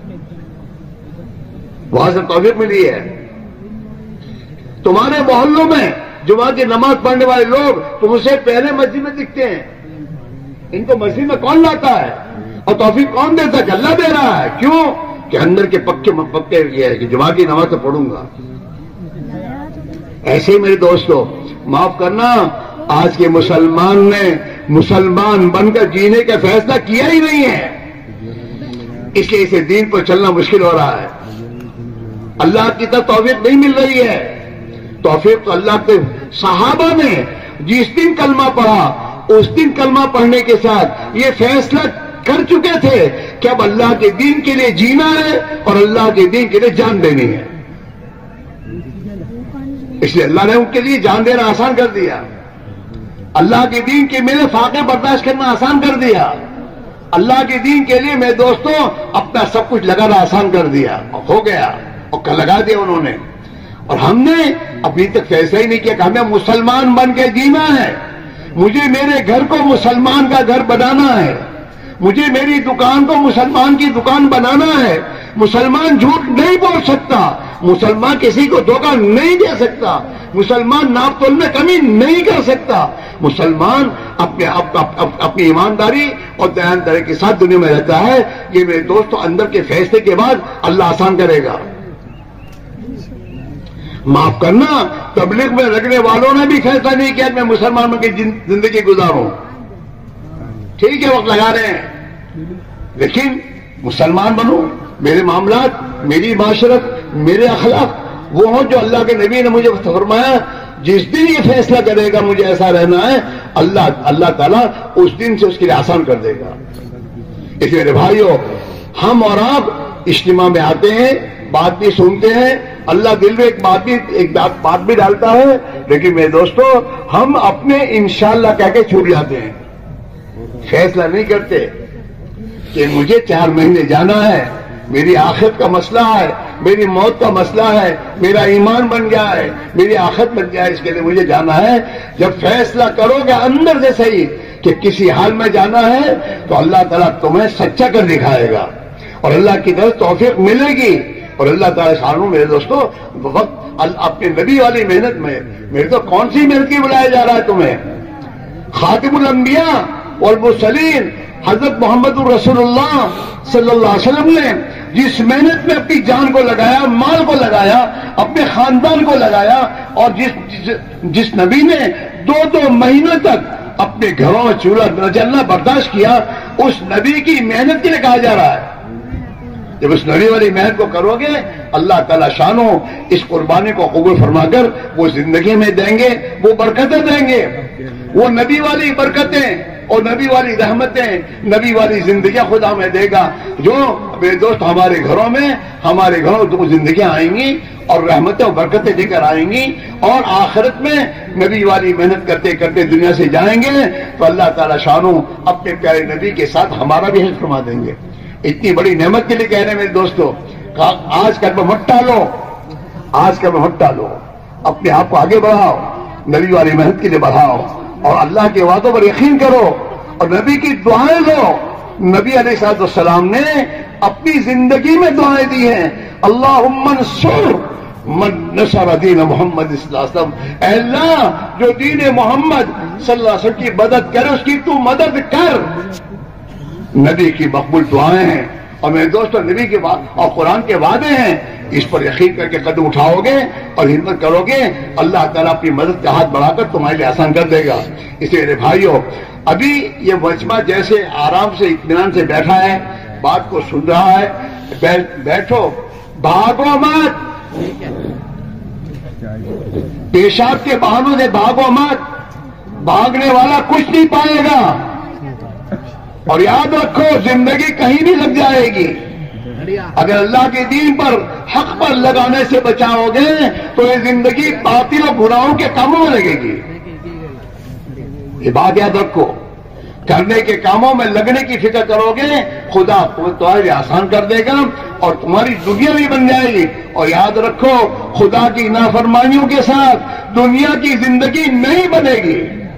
وہاں سے توفیق ملی ہے۔ تمہارے محلوں میں جمعہ کی نماز پڑھنے والے لوگ تم سے پہلے مسجد میں دکھتے ہیں، ان کو مسجد میں کون لاتا ہے اور توفیق کون دیتا ہے؟ کہ اللہ دے رہا ہے۔ کیوں؟ کہ اندر کے پکے یہ ہے کہ جمعہ کی نماز تو پڑھوں گا۔ ایسے ہی میرے دوستو معاف کرنا، آج کے مسلمان نے مسلمان بن کر جینے کا فیصلہ کیا ہی نہیں ہے، اس لیے اسے دین پر چلنا مشکل ہو رہا ہے۔ اللہ کی طرف توفیق نہیں مل رہی ہے۔ توفیق تو اللہ کے صحابہ نے جس دن کلمہ پڑھا اس دن کلمہ پڑھنے کے ساتھ یہ فیصلہ کر چکے تھے کہ اب اللہ کے دین کے لیے جینا ہے اور اللہ کے دین کے لیے جان دینی ہے، اس لیے اللہ نے ان کے لیے جان دینا آسان کر دیا، اللہ کے دین کے میرے فاقے برداشت کرنا آسان کر دیا، اللہ کے دین کے لیے میرے دوستوں اپنا سب کچھ لگانا آسان کر دیا، اور ہو گیا اور لگا دیا انہوں نے۔ اور ہم نے ابھی تک فیصلہ ہی نہیں کیا کہ ہمیں مسلمان بن کے جینا ہے، مجھے میرے گھر کو مسلمان کا گھر بنانا ہے، مجھے میری دکان کو مسلمان کی دکان بنانا ہے، مسلمان جھوٹ نہیں بول سکتا، مسلمان کسی کو دھوکہ نہیں دے سکتا، مسلمان ناپ تول میں کمی نہیں کر سکتا، مسلمان اپنی ایمانداری اور دیانتداری کے ساتھ دنیا میں رہتا ہے۔ یہ میرے دوستوں اندر کے فیصلے کے بعد اللہ آسان کرے گا۔ معاف کرنا، تبلیغ میں لگنے والوں نے بھی فیصلہ نہیں کیا میں مسلمانوں کی زندگی گزاروں، ٹھیک ہے وقت لگا رہے ہیں، لیکن مسلمان بنو، میرے معاملات، میری معاشرت، میرے اخلاق وہ ہوں جو اللہ کے نبی نے مجھے فرمایا، جس دن یہ فیصلہ کرے گا مجھے ایسا رہنا ہے، اللہ تعالیٰ اس دن سے اس کے لیے آسان کر دے گا۔ اس لیے میرے بھائیوں، ہم اور آپ اجتماع میں آتے ہیں، بات بھی سنتے ہیں، اللہ دل میں ایک بات بھی ڈالتا ہے، لیکن میرے دوستو ہم اپنے انشاءاللہ کہہ کے چھوٹ جاتے ہیں، فیصلہ نہیں کرتے کہ مجھے 4 مہینے جانا ہے، میری آخرت کا مسئلہ ہے، میری موت کا مسئلہ ہے، میرا ایمان بن گیا ہے، میری آخرت بن گیا ہے، اس کے لیے مجھے جانا ہے۔ جب فیصلہ کرو گے اندر سے صحیح کہ کسی حال میں جانا ہے تو اللہ تعالیٰ تمہیں سچا کر دکھائے گا اور اللہ کی طرف توفیق ملے گی، اور اللہ تعالیٰ سانوں میرے دوستو وقت اپنے نبی والی محنت میں، میرے تو کون سی محنت کی بلایا جا رہا ہے تمہیں؟ خاتم الانبیاء والمرسلین حضرت محمد رسول اللہ صلی اللہ علیہ وسلم نے جس محنت میں اپنی جان کو لگایا، مال کو لگایا، اپنے خاندان کو لگایا، اور جس نبی نے 2 مہینوں تک اپنے گھروں میں چولہا نہ جلنا برداشت کیا، اس نبی کی محنت کے لیے کہا جا رہا ہے۔ جب اس نبی والی محنت کو کرو گے اللہ تعالیٰ شانو اس قربانی کو قبول فرما کر وہ زندگی میں دیں گے، وہ برکتیں دیں گے، وہ نبی والی برکتیں اور نبی والی رحمتیں، نبی والی زندگیاں خدا میں دے گا، جو میرے دوست ہمارے گھروں میں تو زندگیاں آئیں گی اور رحمتیں اور برکتیں لے کر آئیں گی، اور آخرت میں نبی والی محنت کرتے کرتے دنیا سے جائیں گے تو اللہ تعالیٰ شانو اپنے پیارے نبی کے ساتھ ہمارا بھی حفظ فرما دیں گے۔ اتنی بڑی نعمت کے لیے کہہ رہے ہیں میرے دوستو، آج کل میں مت ٹالو، اپنے آپ کو آگے بڑھاؤ، نبی والی محنت کے لیے بڑھاؤ، اور اللہ کے وعدوں پر یقین کرو اور نبی کی دعائیں لو۔ نبی علیہ السلام نے اپنی زندگی میں دعائیں دی ہیں، اللہم انصر من نصر دین محمد صلی اللہ علیہ وسلم، اے اللہ جو دین محمد صلی اللہ علیہ وسلم کی مدد کرے اس کی تو مدد کر۔ نبی کی مقبول دعائیں ہیں اور میرے دوستو نبی کے اور قرآن کے وعدے ہیں، اس پر یقین کر کے قدم اٹھاؤ گے اور ہمت کرو گے، اللہ تعالیٰ اپنی مدد کا ہاتھ بڑھا کر تمہارے لیے آسان کر دے گا۔ اس لیے میرے بھائیو، ابھی یہ مجمع جیسے آرام سے اطمینان سے بیٹھا ہے، بات کو سن رہا ہے، بیٹھو، بھاگو مت، پیشاب کے بہانوں سے بھاگو مت، بھاگنے والا کچھ نہیں پائے گا، اور یاد رکھو زندگی کہیں بھی لگ جائے گی، اگر اللہ کے دین پر حق پر لگانے سے بچاؤ گے تو یہ زندگی باطل و گناہوں کے کاموں میں لگے گی۔ یہ بات یاد رکھو، کرنے کے کاموں میں لگنے کی فکر کرو گے خدا تمہارے آسان کر دے گا اور تمہاری دنیا بھی بن جائے گی، اور یاد رکھو خدا کی نافرمانیوں کے ساتھ دنیا کی زندگی نہیں بنے گی،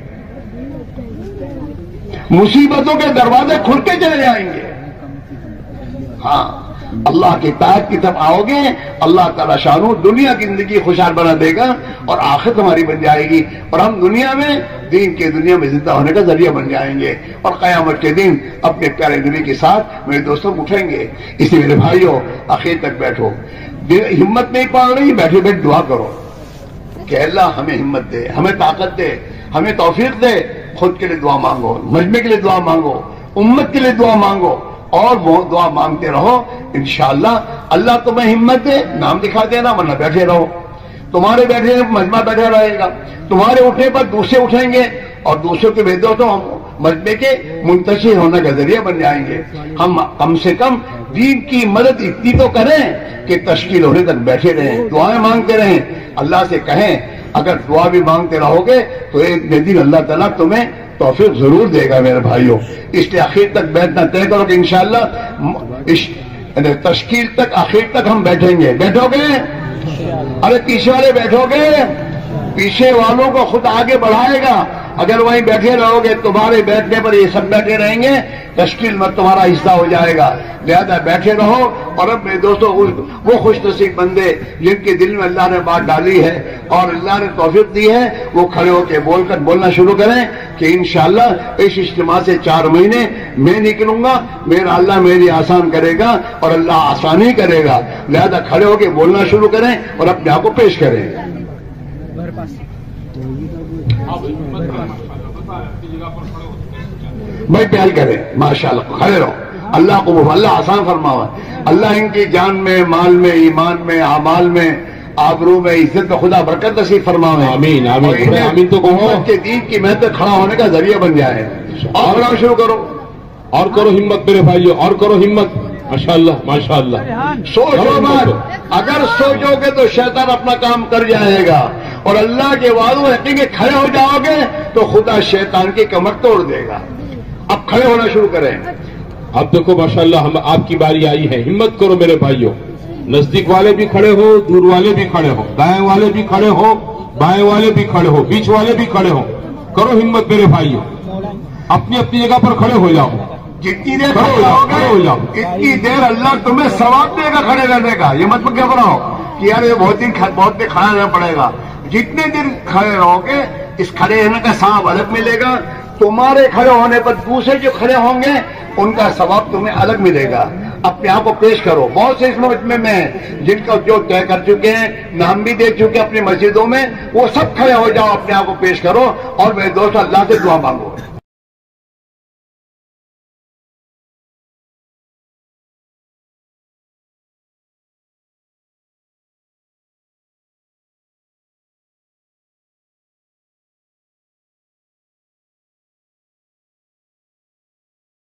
مصیبتوں کے دروازے کھلتے چلے جائیں گے۔ ہاں، اللہ کی اطاعت کی طرف آؤ گے، اللہ تعالیٰ شانو دنیا کی زندگی خوشحال بنا دے گا اور آخرت ہماری بن جائے گی، اور ہم دنیا میں دین کے دنیا میں زندہ ہونے کا ذریعہ بن جائیں گے، اور قیامت کے دن اپنے پیارے نبی کے ساتھ میرے دوستوں اٹھیں گے۔ اس لیے میرے بھائیوں آخر تک بیٹھو، ہمت نہیں پڑ رہی، بیٹھے بیٹھے دعا کرو کہ اللہ ہمیں ہمت دے، ہمیں طاقت دے، ہمیں توفیق دے، خود کے لیے دعا مانگو، مجمع کے لیے دعا مانگو، امت کے لیے دعا مانگو، اور وہ دعا مانگتے رہو، انشاءاللہ اللہ تمہیں ہمت دے، نام دکھا دینا، ورنہ بیٹھے رہو، تمہارے بیٹھے مجمع بیٹھا رہے گا، تمہارے اٹھنے پر دوسرے اٹھیں گے اور دوسروں کے بھیجو تو ہم مجمع کے منتشر ہونے کا ذریعہ بن جائیں گے۔ ہم کم سے کم دین کی مدد اتنی تو کریں کہ تشکیل ہونے تک بیٹھے رہیں، دعائیں مانگتے رہیں، اللہ سے کہیں اگر دعا بھی مانگتے رہو گے تو ایک دن اللہ تعالیٰ تمہیں توفیق ضرور دے گا میرے بھائیوں۔ اس لیے آخر تک بیٹھنا طے کرو کہ انشاءاللہ تشکیل تک آخر تک ہم بیٹھیں گے۔ بیٹھو گے؟ ارے پیچھے والے بیٹھو گے؟ پیچھے والوں کو خود آگے بڑھائے گا، اگر وہیں بیٹھے رہو گے تمہارے بیٹھنے پر یہ سب بیٹھے رہیں گے، تشکیل میں تمہارا حصہ ہو جائے گا، لہذا بیٹھے رہو۔ اور اب میرے دوستوں وہ خوش نصیب بندے جن کے دل میں اللہ نے بات ڈالی ہے اور اللہ نے توفیق دی ہے، وہ کھڑے ہو کے بولنا شروع کریں کہ انشاءاللہ اس اجتماع سے 4 مہینے میں نکلوں گا، میرا اللہ میری آسان کرے گا اور اللہ آسانی کرے گا، لہذا کھڑے ہو کے بولنا شروع کریں اور اپنے آپ کو پیش کریں۔ بھائی پیار کریں، ماشاءاللہ کھڑے رہو، اللہ کو اللہ آسان فرماوا، اللہ ان کی جان میں، مال میں، ایمان میں، اعمال میں، آبرو میں، عزت میں خدا برکت نصیب فرماوے، آمین آمین آمین۔ تو امت کے دین کی محنت کھڑا ہونے کا ذریعہ بن جائے۔ اور شروع کرو، اور کرو ہمت میرے بھائیو، اور کرو ہمت، ماشاءاللہ ماشاءاللہ۔ سوچو مت، اگر سوچو گے تو شیطان اپنا کام کر جائے گا، اور اللہ کے وعدوں میں کھڑے ہو جاؤ گے تو خدا شیطان کی کمر توڑ دے گا۔ اب کھڑے ہونا شروع کریں۔ اب دیکھو ماشاءاللہ ہم آپ کی باری آئی ہے، ہمت کرو میرے بھائیوں، نزدیک والے بھی کھڑے ہو، دور والے بھی کھڑے ہو، دائیں والے بھی کھڑے ہو، بائیں والے بھی کھڑے ہو، بیچ والے بھی کھڑے ہو، کرو ہمت میرے بھائیوں، اپنی اپنی جگہ پر کھڑے ہو جاؤ، جتنی دیر کھڑے ہو جاؤ اتنی دیر اللہ تمہیں ثواب دے گا کھڑے رہنے کا۔ یہ مت کیا بناؤ کہ یار یہ بہت دیر کھڑا رہنا پڑے گا، جتنے دن کھڑے رہو گے اس کھڑے رہنے کا ثواب الگ ملے گا، تمہارے کھڑے ہونے پر دوسرے جو کھڑے ہوں گے ان کا ثواب تمہیں الگ ملے گا۔ اپنے آپ کو پیش کرو۔ بہت سے اس مجمع میں جن کا جو طے کر چکے ہیں، نام بھی دے چکے اپنی مسجدوں میں، وہ سب کھڑے ہو جاؤ، اپنے آپ کو پیش کرو اور میرے دوست اللہ سے دعا مانگو۔